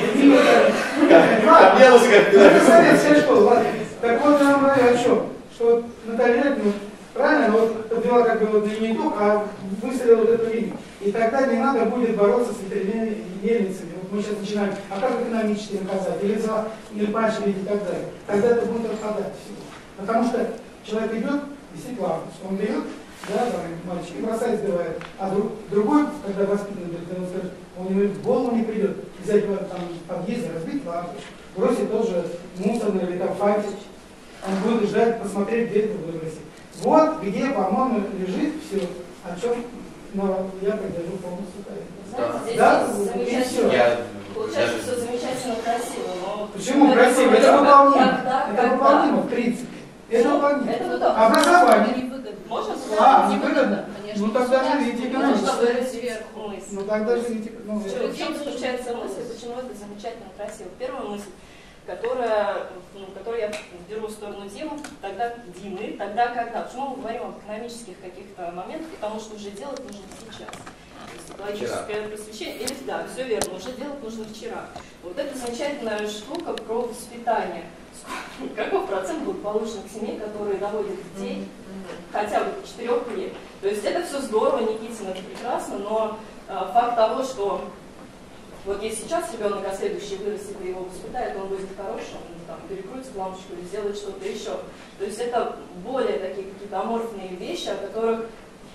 Это советская школа, ладно. Так вот, я вам говорю о чем? Что Наталья Леонидовна правильно, но вот подвела как бы вот не итог, а выставила вот эту линию. И тогда не надо будет бороться с ветряными мельницами. Вот мы сейчас начинаем, а как экономически наказать, или за или поощрить и так далее. Тогда это будет отпадать все. Потому что человек идет, висит лампу, он берет, да, там, мальчик, и бросает, сбивает. А друг, другой, когда воспитанный будет, он скажет, он ему в голову не придет взять там в подъезде, разбить лампочку, бросить тоже мусорный или там фантик. Он будет ждать, посмотреть, где это выбросить. Вот где, по-моему, лежит все, о чем ну, я поддержу полностью. Знаете, да? здесь Да? есть замечательно. Я... Получается, все замечательно красиво, но... Почему красиво? Это выполнимо. Когда, это когда? выполнимо, в принципе. Это выполнимо. Это выгодно. Образование. Можно сказать? А, не выгодно? Ну тогда живите экономически. Можно говорить сверху мысль. Ну тогда живите В чем, в чем заключается мысль, почему это замечательно красиво? Первая мысль, которая, ну, которую я беру в сторону Димы, тогда Димы, тогда когда? Почему мы говорим об экономических каких-то моментах? Потому что уже делать нужно сейчас. То есть экологическое просвещение, или да, все верно, уже делать нужно вчера. Вот это замечательная штука про воспитание. Каков процент благополучных семей, которые доводят детей хотя бы до четырех лет? То есть это все здорово, Никитин, это прекрасно, но э, факт того, что вот если сейчас ребенок, а следующий вырастет и его воспитает, он будет хорошим, он там, перекрутит лампочку или сделает что-то еще. То есть это более такие какие-то аморфные вещи, о которых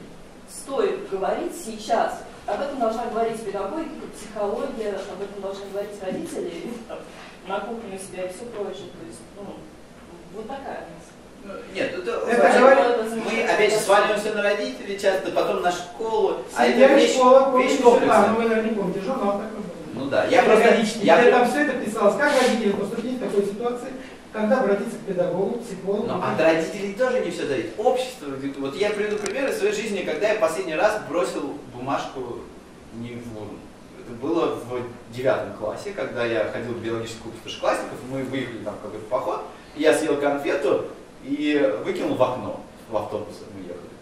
стоит говорить сейчас. Об этом должна говорить педагогика, психология, об этом должны говорить родители, там, на кухне у себя и все прочее. То есть, ну, вот такая мысль. Нет, это, это это мы опять же сваливаемся на родителей часто, потом на школу. А это вещь, школа, вещь комплекса. Ну, вы, наверное, не помните, журнал такой был. Ну да, я просто... Я, я там все это писалось, как родители поступить в такой ситуации, когда обратиться к педагогу, психологу. Но от родителей тоже не все зависит. Общество, вот я приведу пример из своей жизни, когда я последний раз бросил бумажку не в урну. Это было в девятом классе, когда я ходил в биологический клуб старшеклассников, мы выехали там в какой-то поход, и я съел конфету и выкинул в окно, в автобус мы ехали.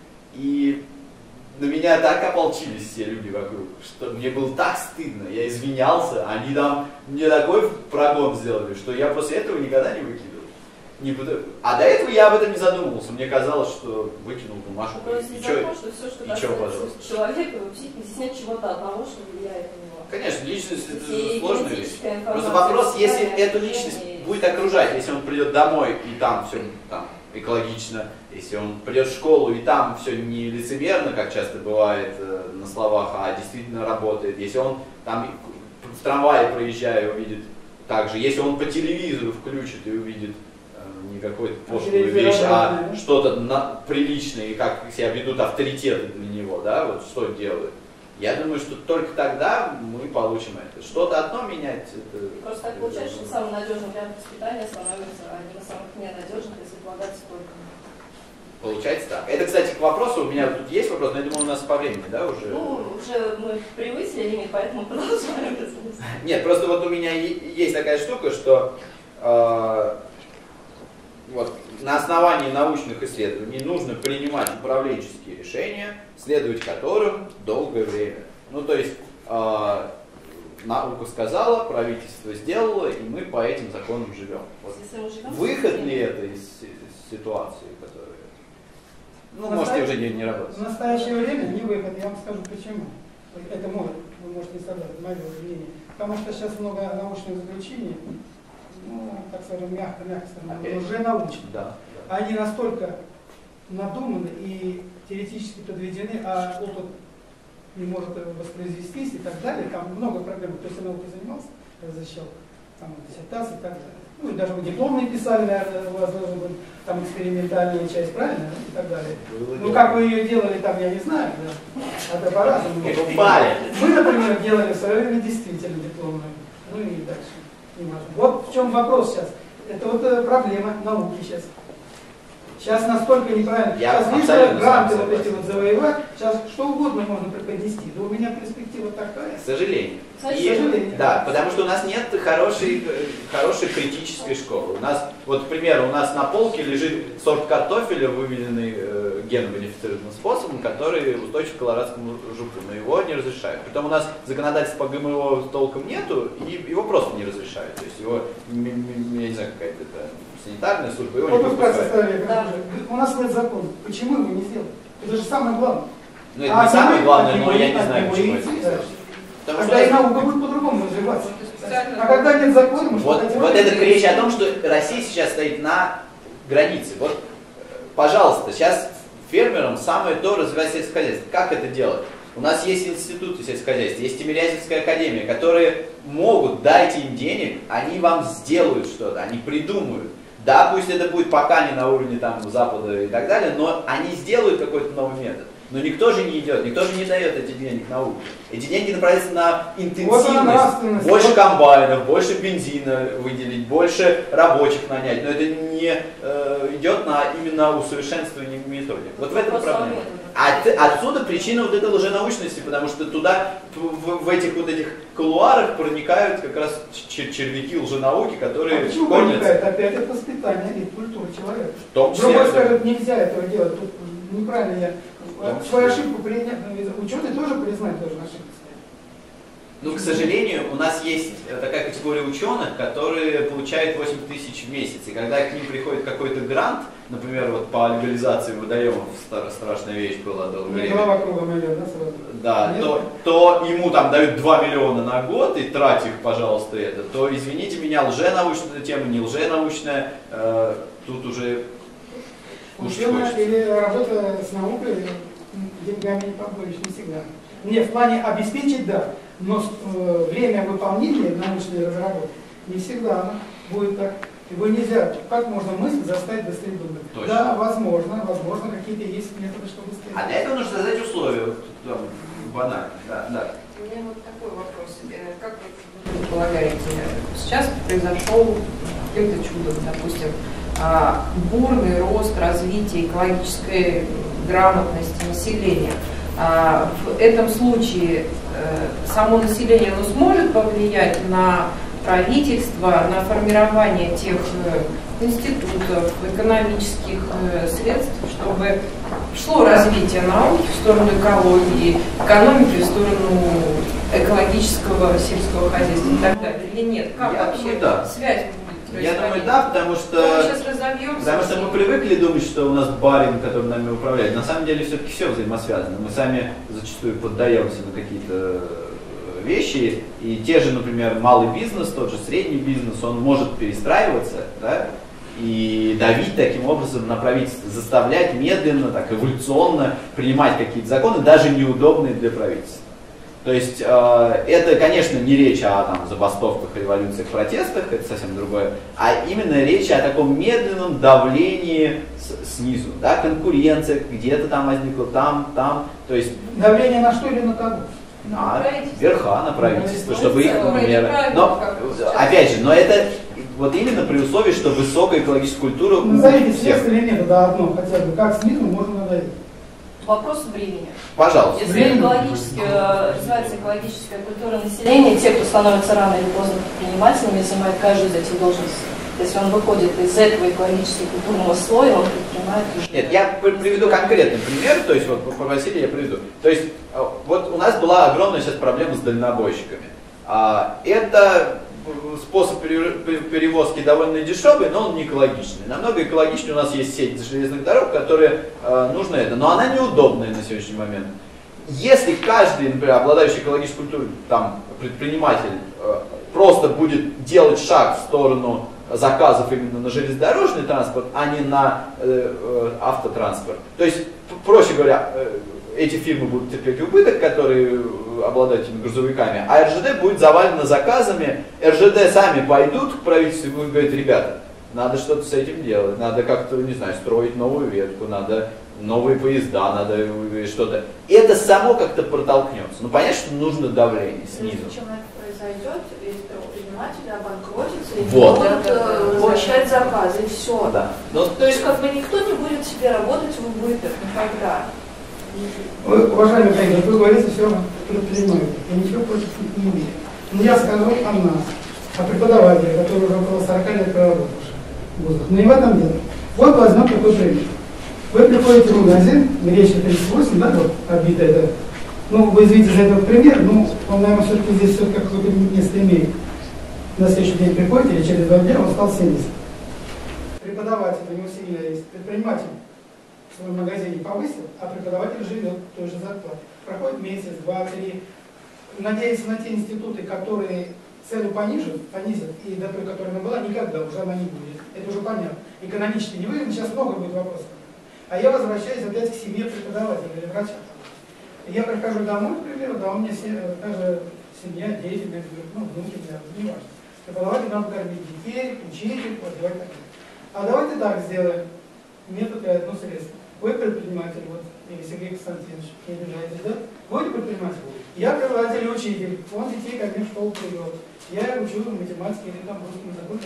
И на меня так ополчились все люди вокруг, что мне было так стыдно, я извинялся, они там мне такой прогон сделали, что я после этого никогда не выкидывал. Не буду... А до этого я об этом не задумывался, мне казалось, что выкинул бумажку. То есть и из-за того, что все, что и чё, пожалуйста? человека, его психики, здесь нет чего-то одного, что влияет на него. Конечно, личность это И сложная вещь. информация, Просто вопрос, если социальное эту личность общение. будет окружать, если он придет домой и там все там, экологично, если он придет в школу и там все не лицемерно, как часто бывает э, на словах, а действительно работает, если он там в трамвае проезжая увидит так же, если он по телевизору включит и увидит э, не какую-то пошлую вещь, а что-то на, приличное, и как себя ведут авторитеты для него, да, вот что делают. Я думаю, что только тогда мы получим это. Что-то одно менять. Это, Просто так получается, что самый надежный вариант воспитания становится одним из самых ненадежных, если полагаться только на это. Получается так. Это, кстати, к вопросу, у меня тут есть вопрос, но я думаю, у нас по времени, да, уже? Ну, уже мы превысили лимит, поэтому продолжаем. Нет, просто вот у меня есть такая штука, что э, вот, на основании научных исследований нужно принимать управленческие решения, следовать которым долгое время. Ну, то есть, э, наука сказала, правительство сделало, и мы по этим законам живем. Вот. Выход ли это из, из ситуации, которая... Ну, можете уже не, не работать. В настоящее время не выход, я вам скажу почему. Это может, вы можете не согласны, мое мнение. Потому что сейчас много научных заключений, ну, так скажем, мягко, мягко, скажем, уже научных. Да. Они настолько надуманы и теоретически подведены, а опыт не может воспроизвестись и так далее. Там много проблем. Кто если наукой занимался, защищал там, диссертации и так далее. Ну и даже вы дипломные писали, наверное, у вас должна быть там экспериментальная часть, правильно? И так далее. Ну как вы ее делали, там я не знаю, да? Это по-разному. Мы, например, делали в свое время действительно дипломную. Ну и дальше. Не важно. Вот в чем вопрос сейчас. Это вот э, проблема науки сейчас. Сейчас настолько неправильно. Я сейчас лишь гранты вот эти вот завоевать, сейчас что угодно можно преподнести. Да у меня перспектива такая. К сожалению. К И, сожалению. Да, потому что у нас нет хорошей, хорошей критической школы. У нас, вот, к примеру, у нас на полке лежит сорт картофеля, выведенный э, генно-модифицированным способом, который устойчив к колорадскому жуку, но его не разрешают. Притом у нас законодательства по ГМО толком нету, и его просто не разрешают. То есть его, я не знаю, какая-то это санитарная служба, его вот не выпускают. Да. У нас нет закона. Почему его не сделали? Это же самое главное. Ну, это а не самое главное, но него, я не знаю, почему это не да. Потому Тогда что и наука будет по-другому развиваться. Специально. А когда нет закона, мы вот, что-то вот делаем. это речь о том, что Россия сейчас стоит на границе. Вот, пожалуйста, сейчас фермерам самое то развивать сельское хозяйство. Как это делать? У нас есть институты сельскохозяйства, есть Тимирязевская академия, которые могут, дайте им денег, они вам сделают что-то, они придумают. Да, пусть это будет пока не на уровне там, Запада и так далее, но они сделают какой-то новый метод. Но никто же не идет, никто же не дает эти денег науке. Эти деньги направляются на интенсивность, вот больше вот. комбайнов, больше бензина выделить, больше рабочих нанять. Но это не э, идет на именно усовершенствование методик. Вот в этом проблема. А от, отсюда причина вот этой лженаучности, потому что туда, в, в этих вот этих кулуарах проникают как раз чер червяки лженауки, которые а почему кормятся. проникает? Опять это воспитание и культура человека. В том числе. Другой скажет, нельзя этого делать. Тут неправильно я свою ошибку принять. Ученые тоже признать должен ошибку. Ну, к сожалению, у нас есть такая категория ученых, которые получают восемь тысяч в месяц. И когда к ним приходит какой-то грант, например, вот по легализации водоемов, страшная вещь была долгое время. Голова кругом идет, да, сразу? Да, то, то ему там дают два миллиона на год, и трать их, пожалуйста, это, то, извините меня, лженаучная тема, не лженаучная, э, тут уже Ученая или работа с наукой деньгами не поборешь, не всегда. Не, в плане обеспечить, да, но э, время выполнения научной разработки не всегда оно будет так. Его нельзя, как можно мысль заставить быстрее думать. Точно. Да, возможно, возможно, какие-то есть методы, чтобы быстрее. А для этого нужно создать условия, вот, там, банально, да, да. У меня вот такой вопрос. Э, Как вы полагаете, сейчас произошел каким-то чудом, допустим, а, бурный рост развития экологической грамотности населения. А, в этом случае э, само население оно сможет повлиять на правительство, на формирование тех э, институтов, экономических э, средств, чтобы шло развитие науки в сторону экологии, экономики в сторону экологического сельского хозяйства и так далее, или нет? Как Я вообще думаю, да. связь будет Я происходить? думаю, да, потому Мы что, сейчас разовьемся. потому что мы привыкли думать, что у нас барин, который нами управляет. На самом деле все-таки все взаимосвязано. Мы сами зачастую поддаемся на какие-то вещи, и те же, например, малый бизнес, тот же средний бизнес, он может перестраиваться, да, и давить таким образом на правительство, заставлять медленно, так эволюционно принимать какие-то законы, даже неудобные для правительства. То есть э, это, конечно, не речь о там, забастовках, революциях, протестах, это совсем другое, а именно речь о таком медленном давлении с, снизу, да, конкуренция где-то там возникла, там, там, то есть... Давление на что или на кого? На верха, на правительство, Ну, чтобы их, это например... неправильно, Но, как сейчас. опять же, но это вот именно при условии, что высокая экологическая культура у Назовите всех. средства или метода одно хотя бы, как снизу можно надавить. Вопрос времени. Пожалуйста. Если экологически, э, развивается экологическая культура населения, те, кто становится рано или поздно предпринимателями, занимает каждую из этих должностей. Если он выходит из этого экологически культурного слоя, он предпринимает уже... Нет, я приведу конкретный пример, то есть вот попросили, я приведу. То есть вот у нас была огромная сейчас проблема с дальнобойщиками. Это способ перевозки довольно дешевый, но он не экологичный. Намного экологичнее у нас есть сеть железных дорог, которые нужно это, но она неудобная на сегодняшний момент. если каждый, например, обладающий экологической культурой, там, предприниматель, просто будет делать шаг в сторону заказов именно на железнодорожный транспорт, а не на э, э, автотранспорт. То есть, проще говоря, э, эти фирмы будут терпеть убыток, которые обладают этими грузовиками, а эр жэ дэ будет завалено заказами. эр жэ дэ сами пойдут к правительству и будут говорить: ребята, надо что-то с этим делать, надо как-то, не знаю, строить новую ветку, надо новые поезда, надо что-то. И это само как-то протолкнется. Ну, понятно, что нужно давление снизу. Прежде чем это произойдет, если предприниматели обанкротятся и Вот. будут э, возвращать заказы, и все. Да. Но, То есть как бы никто не будет себе работать в убыток никогда. Вы, уважаемые коллеги, вы говорите все предпринимаете. Я ничего против них не имею. Но я скажу о нас, о преподавателе, который уже около сорока лет проработавший в вузах. Но не в этом дело. Вот возьмем такой пример. Вы приходите в магазин, Миречка тридцать восемь, да, вот обитая, да. Ну, вы извините за этот пример, ну, он, наверное, все-таки здесь все какое-то место имеет. На следующий день приходите, или через два дня он стал семьдесят. Преподаватель, у него семья есть, предприниматель в своем магазине повысил, а преподаватель живет той же зарплатой. Проходит месяц, два, три. Надеяться на те институты, которые цену понижат, понизят, и до той, которая она была, никогда уже она не будет. Это уже понятно. Экономически не выгодно, сейчас много будет вопросов. А я возвращаюсь опять к семье преподавателя или врача. Я прихожу домой, к примеру, да, у меня та же семья, дети, ну, внуки, не важно. Преподаватель надо кормить детей, учитель, одевать так далее. А давайте так сделаем. Метод и одно средство. Вы предприниматель, вот, или Сергей Константинович, не обижаетесь, да? Вы предприниматель. Я преподаватель и учитель. Он детей ко мне в школу привел. Я учу математике или там русскому языку.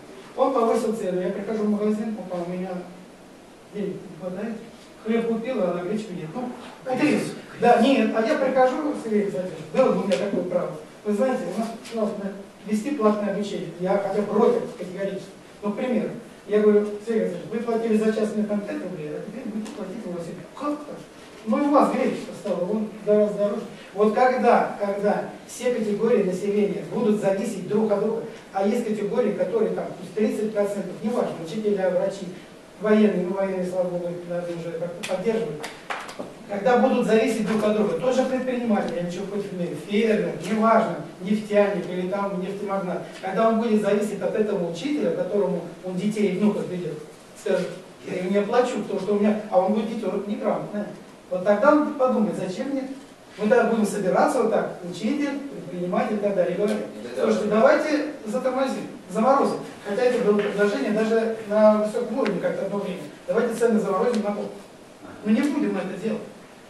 Он повысил цену. Я прихожу в магазин, опа, у меня денег не хватает. Хлеб купил, а на гречку нет. Ну, три. Да, нет, а я прихожу, Сергей Константинович, было бы у меня такое право. Вы знаете, у нас классно вести платное обучение. Я хотя бы против категорически. Ну, к примеру. Я говорю: Сергей Александрович, вы платили за час мне там пять рублей, а теперь будете платить восемь. Как так? Ну и у вас гречка стала, он гораздо дороже. Вот когда, когда все категории населения будут зависеть друг от друга, а есть категории, которые там тридцать процентов, неважно, учителя, врачи, военные, ну военные, слава богу, надо уже как-то поддерживать. Когда будут зависеть друг от друга, тот же предприниматель, я ничего против не имею, фермер, неважно, нефтяник или там нефтемагнат, когда он будет зависеть от этого учителя, которому он детей и внуков ведет, скажет: я его не оплачу, потому что у меня, а он будет детей неграмотный. Вот тогда он подумает: зачем мне? Мы тогда будем собираться вот так, учитель, предприниматель и так далее, и говорить: слушайте, давайте затормозим, заморозим. Хотя это было предложение даже на высоком уровне как-то одно время. Давайте цены заморозим на пол. Мы не будем это делать.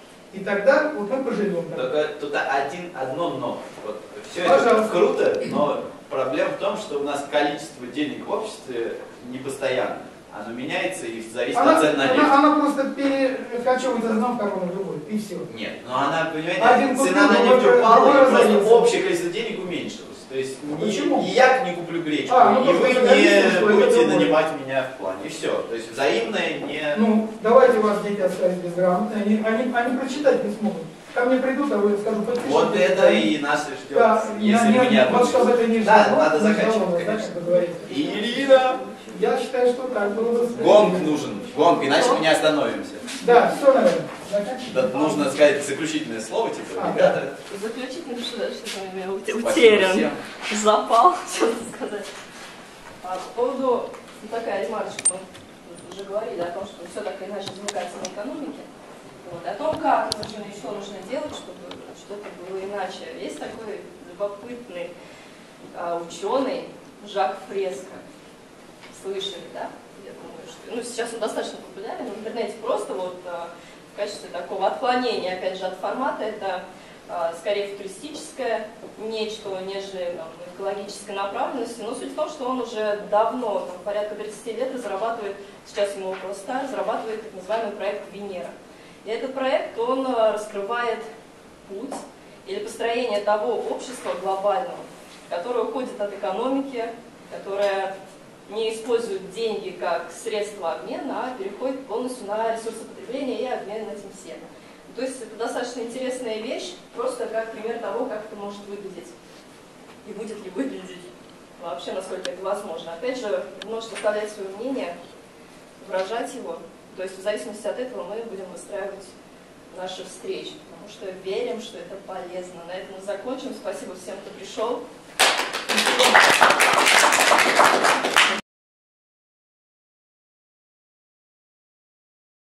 И тогда вот мы поживем. Только тут один, одно но. Вот, все Пожалуйста. это круто, но проблема в том, что у нас количество денег в обществе непостоянно. Оно меняется и зависит Она, от цен на нефть. она, она просто перекочевывает из одного кармана в другой, и все. Нет, но она, понимаете, Один цена купил, на нефть другой- упала, другой и просто разорился. общее количество денег уменьшилось. То есть ни, Почему? ни я не куплю гречку, А, ну, и вы просто не зависит, что это будете другое. нанимать меня в плане. И все. То есть взаимное не... Ну, давайте вас дети оставить безграмотные, они, они, они прочитать не смогут. Ко мне придут, а вы скажу: подпишите. Вот это и нас ждет, Да, если я- мы не я- отпустим. вот чтобы это не Да, ждало, надо не заканчивать, ждало, да, конечно. как вы говорите. Ирина! Я считаю, что так было бы. Гонг нужен, гонг, иначе мы не остановимся. Да, все, наверное. Заканчиваем. Да, нужно сказать заключительное слово, типа, А, ребята, Заключительно, что дальше у меня ут- спасибо утерян, всем. запал, что сказать. А по поводу, ну, такая ремарочка, мы уже говорили о том, что все так или иначе замыкается на экономике. Вот, о том, как нужно и что нужно делать, чтобы что-то было иначе. Есть такой любопытный а, ученый Жак Фреско. Слышали, да? Я думаю, что ну, сейчас он достаточно популярен в интернете. Просто вот а, в качестве такого отклонения, опять же, от формата, это а, скорее футуристическое нечто, нежели там, экологической направленности. Но суть в том, что он уже давно, там, порядка тридцати лет, разрабатывает, сейчас ему около ста, разрабатывает так называемый проект Венера. И этот проект, он раскрывает путь или построение того общества глобального, которое уходит от экономики, которое не использует деньги как средство обмена, а переходит полностью на ресурсопотребление и обмен этим всем. То есть это достаточно интересная вещь, просто как пример того, как это может выглядеть. И будет ли выглядеть вообще, насколько это возможно. Опять же, вы можете оставлять свое мнение, выражать его. То есть в зависимости от этого мы будем выстраивать наши встречи, потому что верим, что это полезно. На этом мы закончим. Спасибо всем, кто пришел.